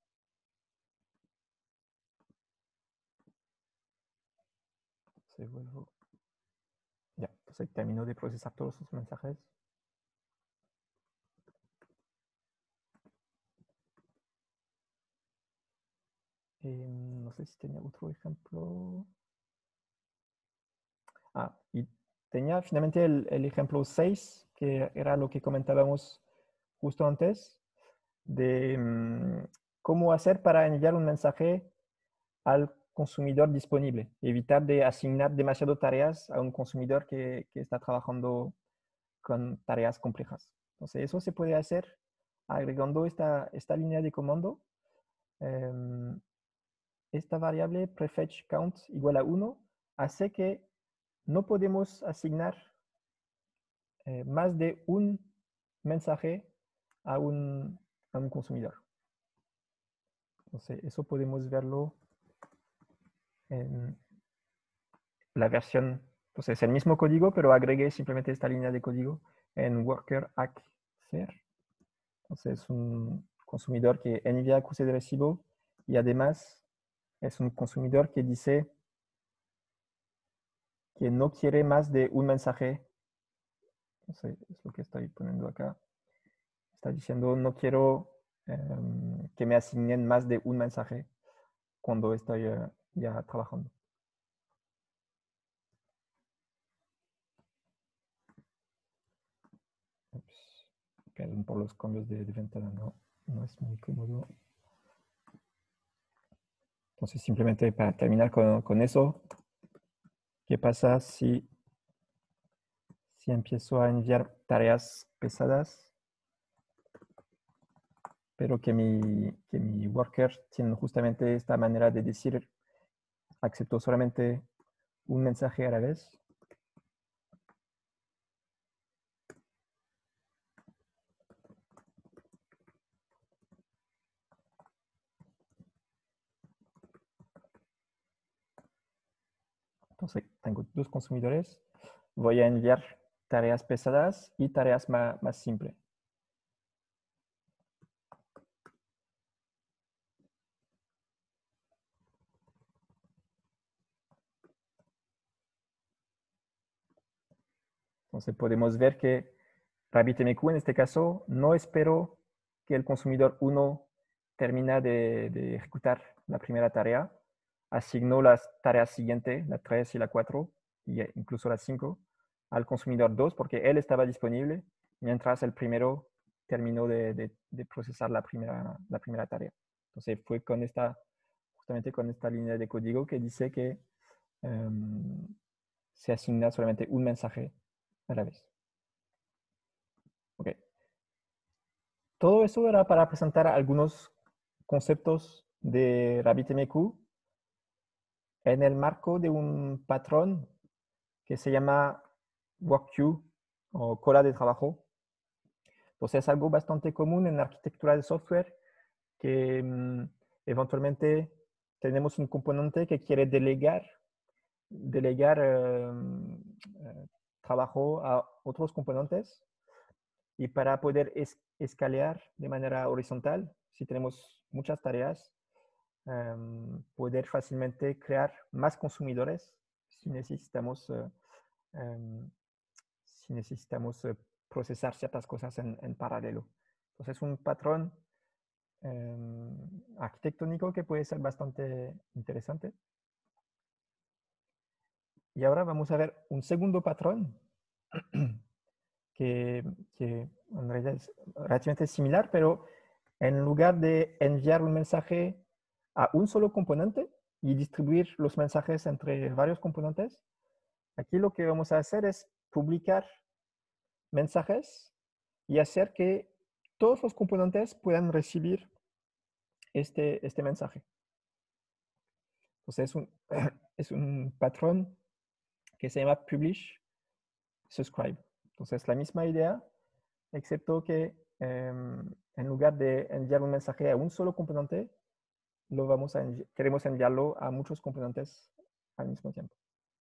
Ya, entonces termino de procesar todos los mensajes. No sé si tenía otro ejemplo. Y tenía finalmente el ejemplo 6, que era lo que comentábamos justo antes, de cómo hacer para enviar un mensaje al consumidor disponible. Evitar de asignar demasiado tareas a un consumidor que está trabajando con tareas complejas. Entonces, eso se puede hacer agregando esta línea de comando. Esta variable prefetch count igual a 1 hace que no podemos asignar más de un mensaje a un consumidor. Entonces, eso podemos verlo en la versión, entonces el mismo código, pero agregué simplemente esta línea de código en worker ACCER. Entonces, es un consumidor que envía acuse de recibo y además es un consumidor que dice que no quiere más de un mensaje. Entonces, es lo que estoy poniendo acá. Está diciendo, no quiero que me asignen más de un mensaje cuando estoy ya trabajando. Ups. Perdón por los cambios de ventana, no es muy cómodo. Entonces, simplemente para terminar con eso, ¿qué pasa si empiezo a enviar tareas pesadas, pero que mi worker tiene justamente esta manera de decir, acepto solamente un mensaje a la vez? Entonces, tengo dos consumidores. Voy a enviar tareas pesadas y tareas más simples. Entonces, podemos ver que RabbitMQ en este caso no espero que el consumidor 1 termina de ejecutar la primera tarea. Asignó las tareas siguientes, la 3 y la 4, e incluso la 5, al consumidor 2 porque él estaba disponible, mientras el primero terminó de procesar la primera tarea. Entonces fue justamente con esta línea de código que dice que se asigna solamente un mensaje a la vez. Ok. Todo eso era para presentar algunos conceptos de RabbitMQ en el marco de un patrón que se llama work queue o cola de trabajo. Entonces es algo bastante común en la arquitectura de software que eventualmente tenemos un componente que quiere delegar trabajo a otros componentes, y para poder escalar de manera horizontal, si tenemos muchas tareas, poder fácilmente crear más consumidores si necesitamos procesar ciertas cosas en paralelo. Entonces es un patrón arquitectónico que puede ser bastante interesante. Y ahora vamos a ver un segundo patrón que en realidad es relativamente similar, pero en lugar de enviar un mensaje a un solo componente y distribuir los mensajes entre varios componentes, aquí lo que vamos a hacer es publicar mensajes y hacer que todos los componentes puedan recibir este mensaje. Entonces es un patrón que se llama publish subscribe. Entonces la misma idea, excepto que en lugar de enviar un mensaje a un solo componente, queremos enviarlo a muchos componentes al mismo tiempo.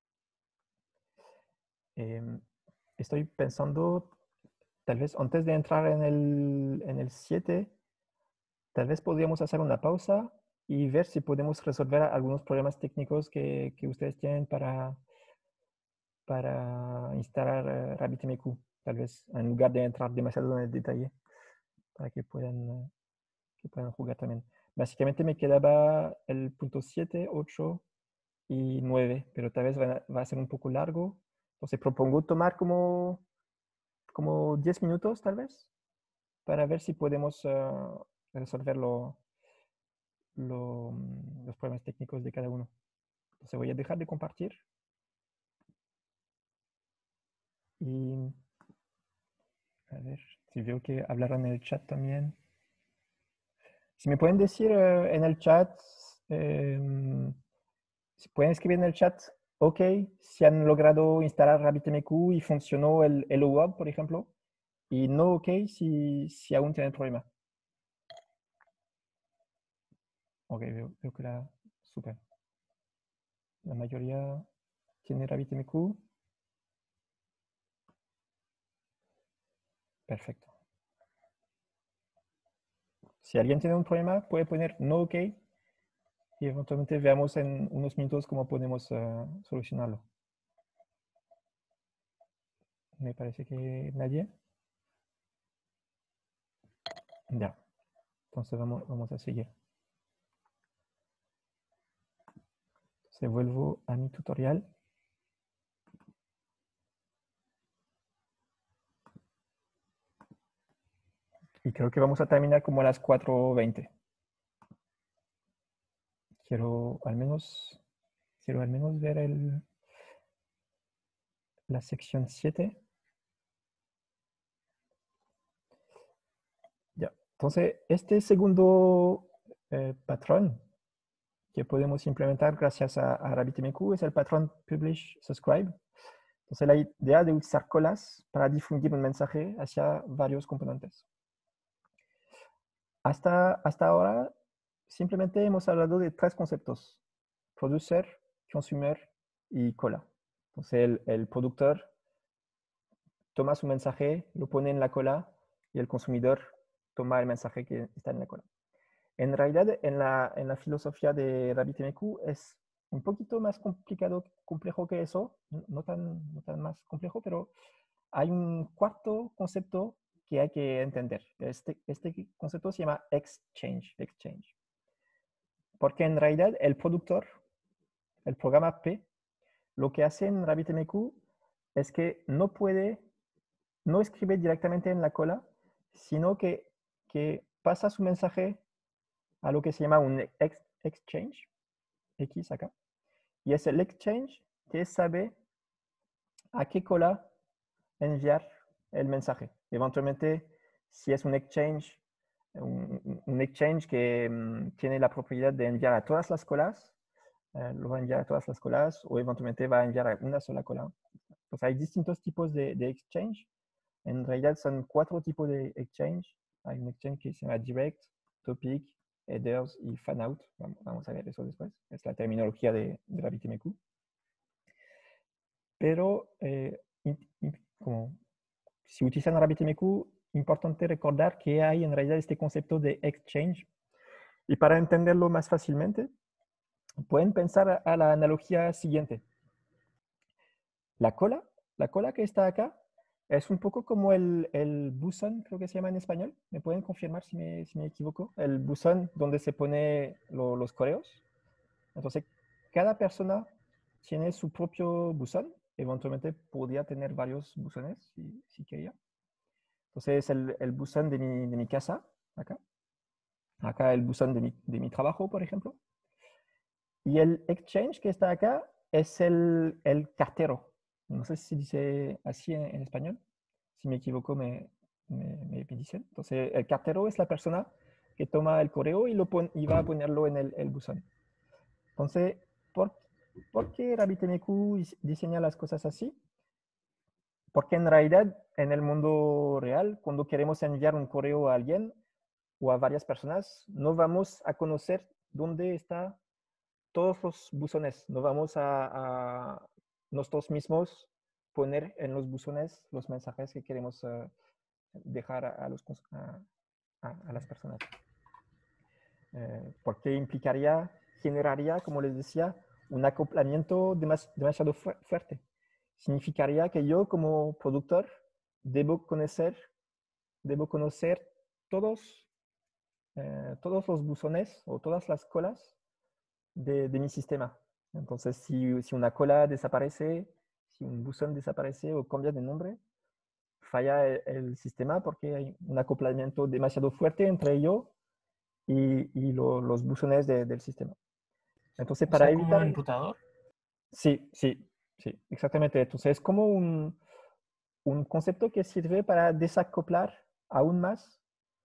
Estoy pensando, tal vez antes de entrar en el 7, tal vez podríamos hacer una pausa y ver si podemos resolver algunos problemas técnicos que ustedes tienen para instalar RabbitMQ, tal vez en lugar de entrar demasiado en el detalle, para que puedan jugar también. básicamente me quedaba el punto 7, 8 y 9, pero tal vez va a ser un poco largo. Entonces propongo tomar como 10 minutos tal vez para ver si podemos resolver los problemas técnicos de cada uno. Entonces voy a dejar de compartir. Y a ver si veo que hablaron en el chat también. Si me pueden decir en el chat, si pueden escribir en el chat, ok, si han logrado instalar RabbitMQ y funcionó el Hello World, por ejemplo, y no ok si aún tienen problema. Ok, veo que super. La mayoría tiene RabbitMQ. Perfecto. Si alguien tiene un problema, puede poner no ok y eventualmente veamos en unos minutos cómo podemos solucionarlo. Me parece que nadie. Ya. Entonces vamos a seguir. Entonces vuelvo a mi tutorial. Y creo que vamos a terminar como a las 4:20. Quiero al menos ver la sección 7. Ya. Entonces, este segundo patrón que podemos implementar gracias a RabbitMQ es el patrón Publish Subscribe. Entonces, la idea de utilizar colas para difundir un mensaje hacia varios componentes. Hasta ahora, simplemente hemos hablado de 3 conceptos: producer, consumer y cola. Entonces, el productor toma su mensaje, lo pone en la cola y el consumidor toma el mensaje que está en la cola. En realidad, en la filosofía de RabbitMQ es un poquito más complejo que eso, no tan más complejo, pero hay un cuarto concepto que hay que entender. Este concepto se llama exchange. Porque en realidad el productor, el programa P, lo que hace en RabbitMQ es que no escribe directamente en la cola, sino que pasa su mensaje a lo que se llama un exchange, X acá, y es el exchange que sabe a qué cola enviar el mensaje. Eventualmente, si es un exchange que tiene la propiedad de enviar a todas las colas, lo va a enviar a todas las colas o eventualmente va a enviar a una sola cola. Pues hay distintos tipos de exchange. En realidad son 4 tipos de exchange. Hay un exchange que se llama direct, topic, headers y fanout. Vamos a ver eso después. Es la terminología de RabbitMQ. Pero como si utilizan RabbitMQ, importante recordar que hay en realidad este concepto de exchange. Y para entenderlo más fácilmente, pueden pensar a la analogía siguiente. La cola que está acá es un poco como el buzón, creo que se llama en español. ¿Me pueden confirmar si me equivoco? El buzón donde se pone los correos. Entonces, cada persona tiene su propio buzón. Eventualmente podría tener varios buzones si quería. Entonces, el buzón de mi casa, acá. Acá el buzón de mi trabajo, por ejemplo. Y el exchange que está acá es el cartero. No sé si dice así en español. Si me equivoco, me dicen. Entonces, el cartero es la persona que toma el correo y va a ponerlo en el buzón. Entonces, ¿por qué RabbitMQ diseña las cosas así? Porque en realidad, en el mundo real, cuando queremos enviar un correo a alguien o a varias personas, no vamos a conocer dónde están todos los buzones. No vamos a nosotros mismos poner en los buzones los mensajes que queremos dejar a las personas. Porque generaría, como les decía, un acoplamiento demasiado fuerte. Significaría que yo como productor debo conocer todos todos los buzones o todas las colas de mi sistema. Entonces, si una cola desaparece, si un buzón desaparece o cambia de nombre, falla el sistema porque hay un acoplamiento demasiado fuerte entre ello y los buzones del sistema. Entonces, O para sea, como un evitar... enrutador. Sí, sí, sí, exactamente. Entonces, es como un concepto que sirve para desacoplar aún más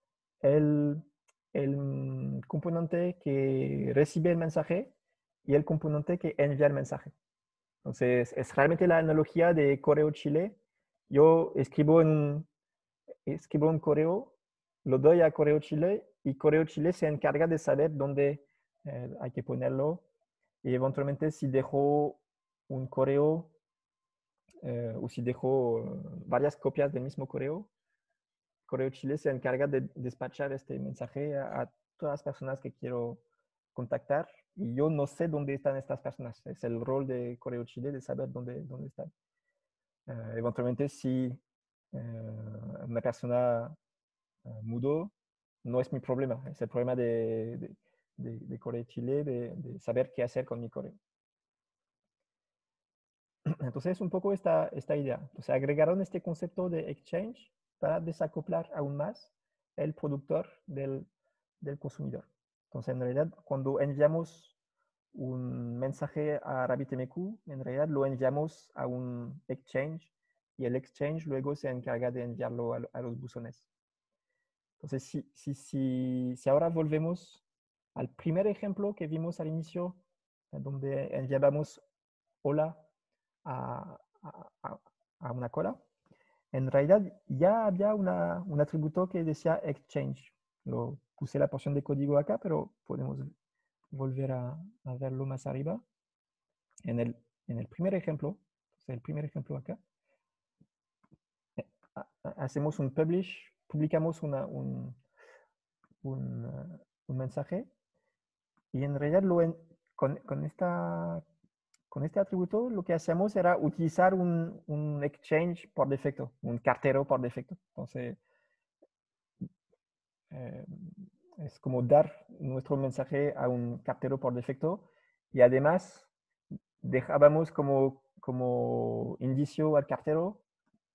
el componente que recibe el mensaje y el componente que envía el mensaje. Entonces, es realmente la analogía de Correo Chile. Yo escribo un correo, lo doy a Correo Chile y Correo Chile se encarga de saber dónde hay que ponerlo. Y eventualmente, si dejo un correo o si dejo varias copias del mismo correo, Correo Chile se encarga de despachar este mensaje a todas las personas que quiero contactar y yo no sé dónde están estas personas. Es el rol de Correo Chile de saber dónde están. Eventualmente, si una persona mudó, no es mi problema, es el problema de Correo Chile de saber qué hacer con mi correo. Entonces, un poco esta idea. Entonces, agregaron este concepto de exchange para desacoplar aún más el productor del consumidor. Entonces, en realidad, cuando enviamos un mensaje a RabbitMQ, en realidad lo enviamos a un exchange y el exchange luego se encarga de enviarlo a los buzones. Entonces, si ahora volvemos al primer ejemplo que vimos al inicio, donde enviábamos hola a, a una cola, en realidad ya había un atributo que decía exchange. Lo puse la porción de código acá, pero podemos volver a verlo más arriba. En el primer ejemplo, el primer ejemplo acá, hacemos un publish, publicamos un mensaje y en realidad con este atributo lo que hacemos era utilizar un exchange por defecto, un cartero por defecto. Entonces, es como dar nuestro mensaje a un cartero por defecto y además dejábamos como indicio al cartero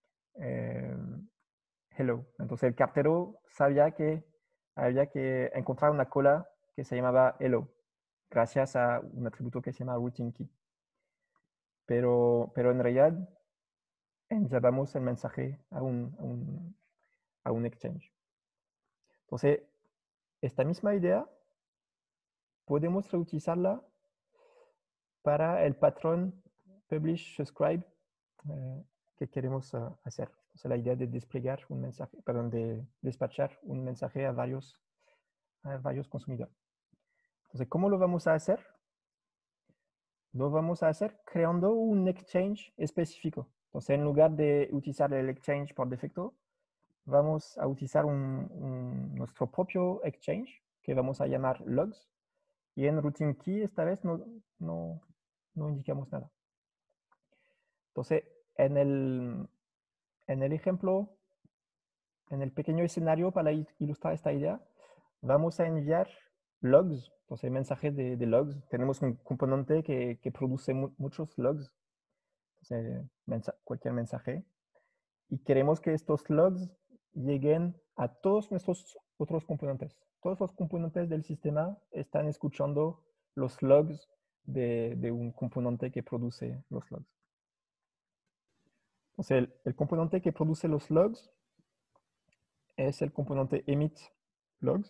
hello. Entonces el cartero sabía que había que encontrar una cola que se llamaba hello gracias a un atributo que se llama routing key. Pero en realidad enviábamos el mensaje a un exchange. Entonces, esta misma idea podemos reutilizarla para el patrón publish subscribe que queremos hacer. O sea, la idea de desplegar un mensaje, perdón, de despachar un mensaje a varios consumidores. Entonces, ¿cómo lo vamos a hacer? Lo vamos a hacer creando un exchange específico. Entonces, en lugar de utilizar el exchange por defecto, vamos a utilizar nuestro propio exchange que vamos a llamar logs. Y en routing key esta vez no indicamos nada. Entonces, en el ejemplo, en el pequeño escenario para ilustrar esta idea, vamos a enviar logs, entonces mensajes de logs. Tenemos un componente que produce muchos logs, entonces, cualquier mensaje. Y queremos que estos logs lleguen a todos nuestros otros componentes. Todos los componentes del sistema están escuchando los logs de un componente que produce los logs. Entonces, el componente que produce los logs es el componente emit logs.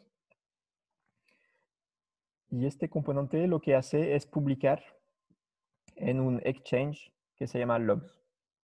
Y este componente lo que hace es publicar en un exchange que se llama logs.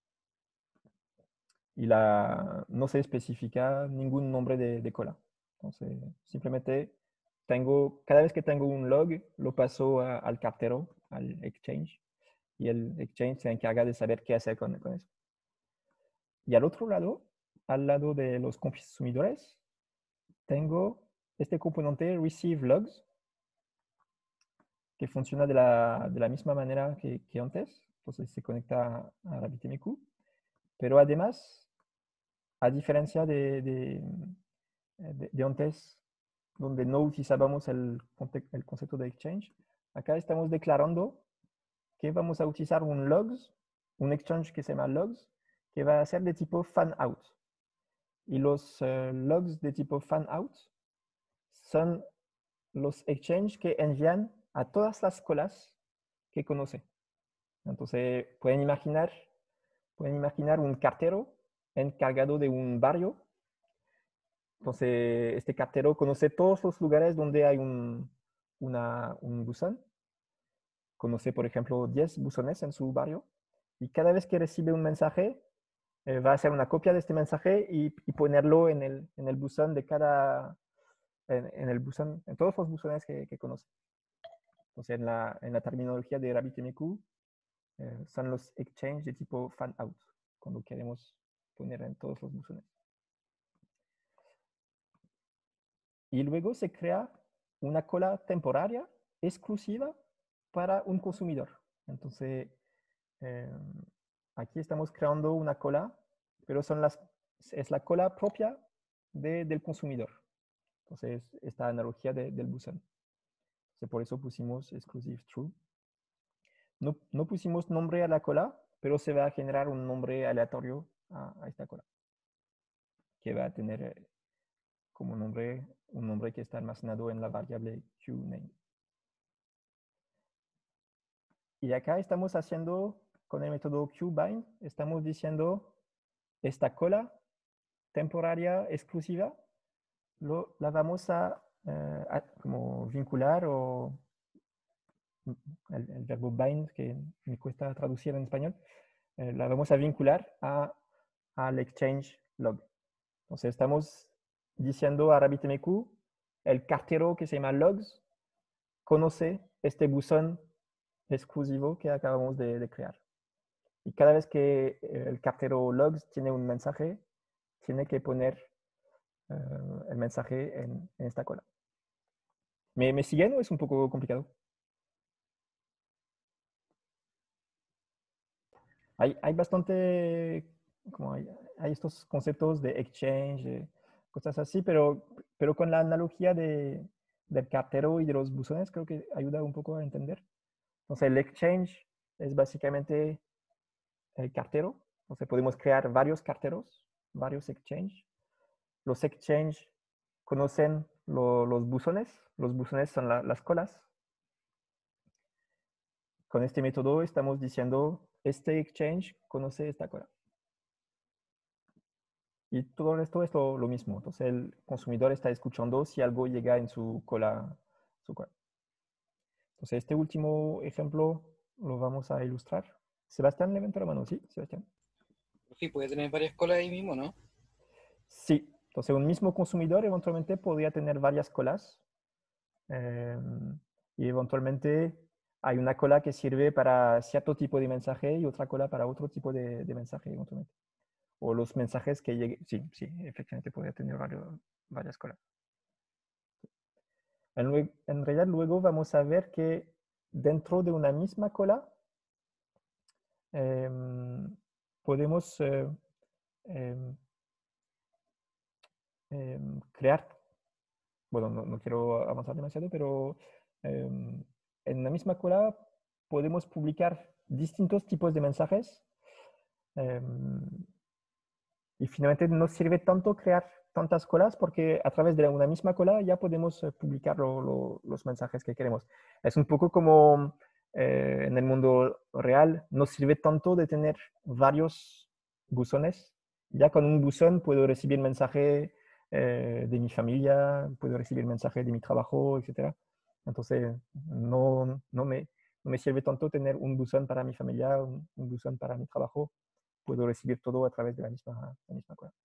Y no se especifica ningún nombre de cola. Entonces, simplemente cada vez que tengo un log, lo paso al cartero, al exchange, y el exchange se encarga de saber qué hacer con eso. Y al otro lado, al lado de los consumidores, tengo este componente receive logs, que funciona de la misma manera que antes. Entonces se conecta a RabbitMQ. Pero además, a diferencia de antes, donde no utilizábamos el concepto de exchange, acá estamos declarando que vamos a utilizar un logs, un exchange que se llama logs, que va a ser de tipo fan out. Y los logs de tipo fan out son los exchanges que envían a todas las colas que conoce. Entonces, pueden imaginar un cartero encargado de un barrio. Entonces, este cartero conoce todos los lugares donde hay un buzón. Conoce, por ejemplo, 10 buzones en su barrio. Y cada vez que recibe un mensaje, va a hacer una copia de este mensaje y ponerlo en el buzón de cada, en todos los buzones que conoce. Entonces, en la terminología de RabbitMQ, son los exchanges de tipo fan out, cuando queremos poner en todos los buzones. Y luego se crea una cola temporaria exclusiva para un consumidor. Entonces, aquí estamos creando una cola, pero es la cola propia del consumidor. Entonces, esta analogía del buzón. Entonces, por eso pusimos exclusive true. No pusimos nombre a la cola, pero se va a generar un nombre aleatorio a esta cola, que va a tener como nombre un nombre que está almacenado en la variable QName. Y acá estamos haciendo, con el método QBind, estamos diciendo esta cola temporaria exclusiva, la vamos a como vincular, o el verbo bind, que me cuesta traducir en español, la vamos a vincular al exchange log. Entonces estamos diciendo a RabbitMQ, el cartero que se llama logs conoce este buzón exclusivo que acabamos de crear. Y cada vez que el cartero logs tiene un mensaje, tiene que poner el mensaje en esta cola. ¿Me siguen o es un poco complicado? Hay bastante, como hay estos conceptos de exchange, cosas así, pero con la analogía del cartero y de los buzones creo que ayuda un poco a entender. Entonces el exchange es básicamente el cartero. Entonces podemos crear varios carteros, varios exchange. Los exchange conocen los buzones. Los buzones son las colas. Con este método estamos diciendo, este exchange conoce esta cola. Y todo esto es lo mismo. Entonces el consumidor está escuchando si algo llega en su cola. Entonces este último ejemplo lo vamos a ilustrar. Sebastián, levanta la mano. ¿Sí, Sebastián? Sí, puede tener varias colas ahí mismo, ¿no? Sí. Entonces un mismo consumidor eventualmente podría tener varias colas. Y eventualmente hay una cola que sirve para cierto tipo de mensaje y otra cola para otro tipo de mensaje eventualmente. O los mensajes que lleguen. Sí, efectivamente podría tener varias colas. En realidad luego vamos a ver que dentro de una misma cola podemos crear, bueno, no quiero avanzar demasiado, pero en la misma cola podemos publicar distintos tipos de mensajes y finalmente no sirve tanto crear tantas colas porque a través de una misma cola ya podemos publicar los mensajes que queremos. Es un poco como en el mundo real, no sirve tanto de tener varios buzones. Ya con un buzón puedo recibir mensaje de mi familia, puedo recibir mensaje de mi trabajo, etc. Entonces no me sirve tanto tener un buzón para mi familia, un buzón para mi trabajo. Puedo recibir todo a través de la misma cola.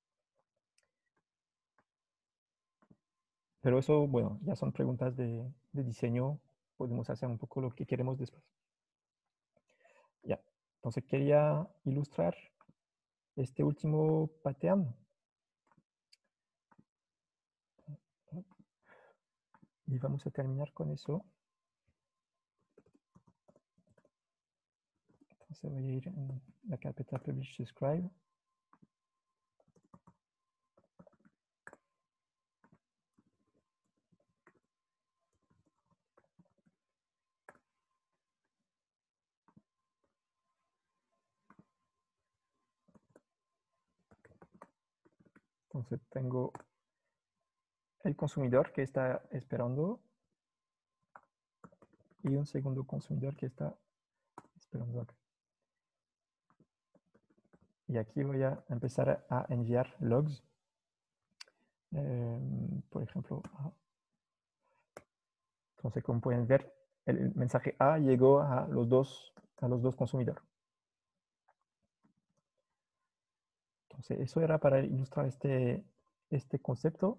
Pero eso, bueno, ya son preguntas de diseño. Podemos hacer un poco lo que queremos después. Ya. Entonces quería ilustrar este último pattern. Y vamos a terminar con eso. Entonces voy a ir en la carpeta Publish Subscribe. Entonces tengo el consumidor que está esperando y un segundo consumidor que está esperando acá. Y aquí voy a empezar a enviar logs. Por ejemplo, entonces como pueden ver, el mensaje A llegó a los dos consumidores. Entonces eso era para ilustrar este concepto.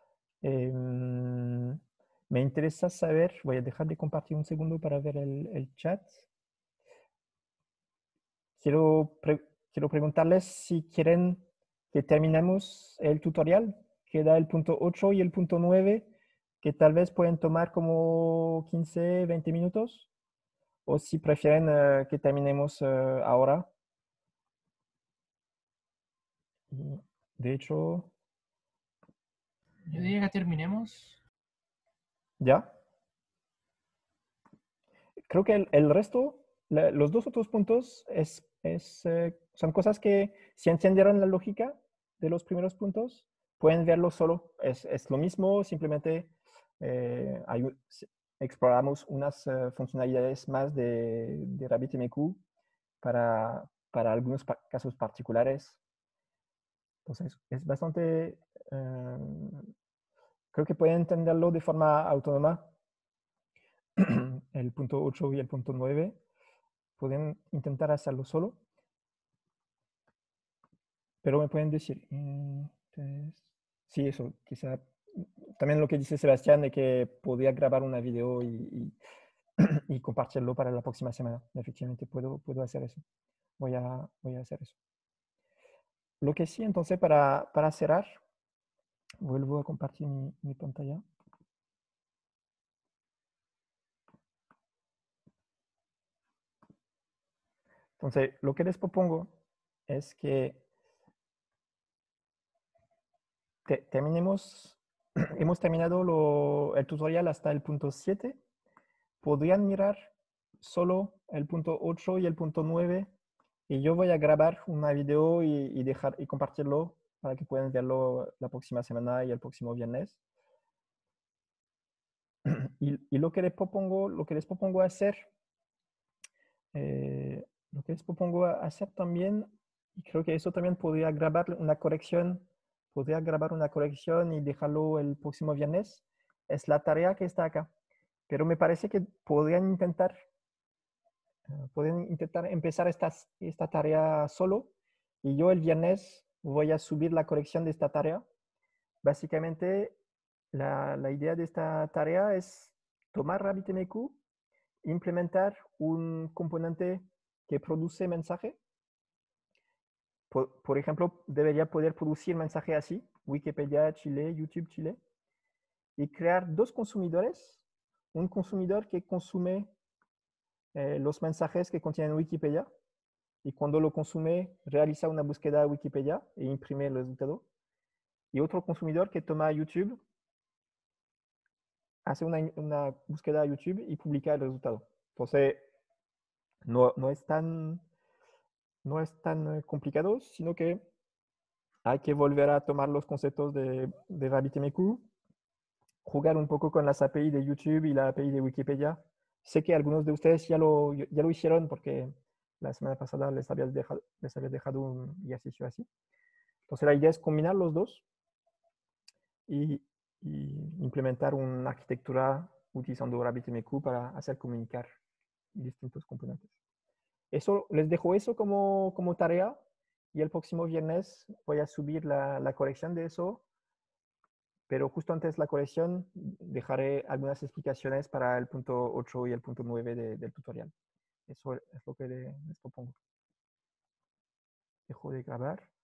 Me interesa saber, voy a dejar de compartir un segundo para ver el chat. Quiero preguntarles si quieren que terminemos el tutorial. Queda el punto 8 y el punto 9, que tal vez pueden tomar como 15, 20 minutos. O si prefieren que terminemos ahora. De hecho, Yo diría que terminemos. ¿ya? Creo que el resto, los dos otros puntos, son cosas que si entendieron la lógica de los primeros puntos, pueden verlo solo. Es lo mismo, simplemente exploramos unas funcionalidades más de RabbitMQ para algunos casos particulares. Entonces, es bastante... creo que pueden entenderlo de forma autónoma. El punto 8 y el punto 9 pueden intentar hacerlo solo, pero me pueden decir, sí, eso, quizá también lo que dice Sebastián de que podría grabar una video y compartirlo para la próxima semana. Efectivamente, puedo hacer eso. Voy a hacer eso. Lo que sí, entonces, para cerrar, vuelvo a compartir mi pantalla. Entonces, lo que les propongo es que terminemos, hemos terminado el tutorial hasta el punto 7. Podrían mirar solo el punto 8 y el punto 9 y yo voy a grabar una video y compartirlo para que puedan verlo la próxima semana y el próximo viernes. Y lo que les propongo hacer, también, y creo que eso también podría grabar una corrección y dejarlo el próximo viernes, es la tarea que está acá. Pero me parece que podrían intentar empezar esta tarea solo y yo el viernes voy a subir la corrección de esta tarea. Básicamente, la idea de esta tarea es tomar RabbitMQ, implementar un componente que produce mensaje. Por ejemplo, debería poder producir mensaje así, Wikipedia Chile, YouTube Chile, y crear dos consumidores. Un consumidor que consume los mensajes que contienen Wikipedia y cuando lo consume realiza una búsqueda a Wikipedia e imprime el resultado. Y otro consumidor que toma YouTube, hace una búsqueda a YouTube y publica el resultado. Entonces, no es tan complicado, sino que hay que volver a tomar los conceptos de RabbitMQ, jugar un poco con las API de YouTube y la API de Wikipedia. Sé que algunos de ustedes ya lo hicieron porque la semana pasada les había dejado un ejercicio así. Entonces la idea es combinar los dos y implementar una arquitectura utilizando RabbitMQ para hacer comunicar distintos componentes. Eso, les dejo eso como tarea y el próximo viernes voy a subir la corrección de eso, pero justo antes de la corrección dejaré algunas explicaciones para el punto 8 y el punto 9 del tutorial. Eso es lo que les propongo. Dejo de grabar.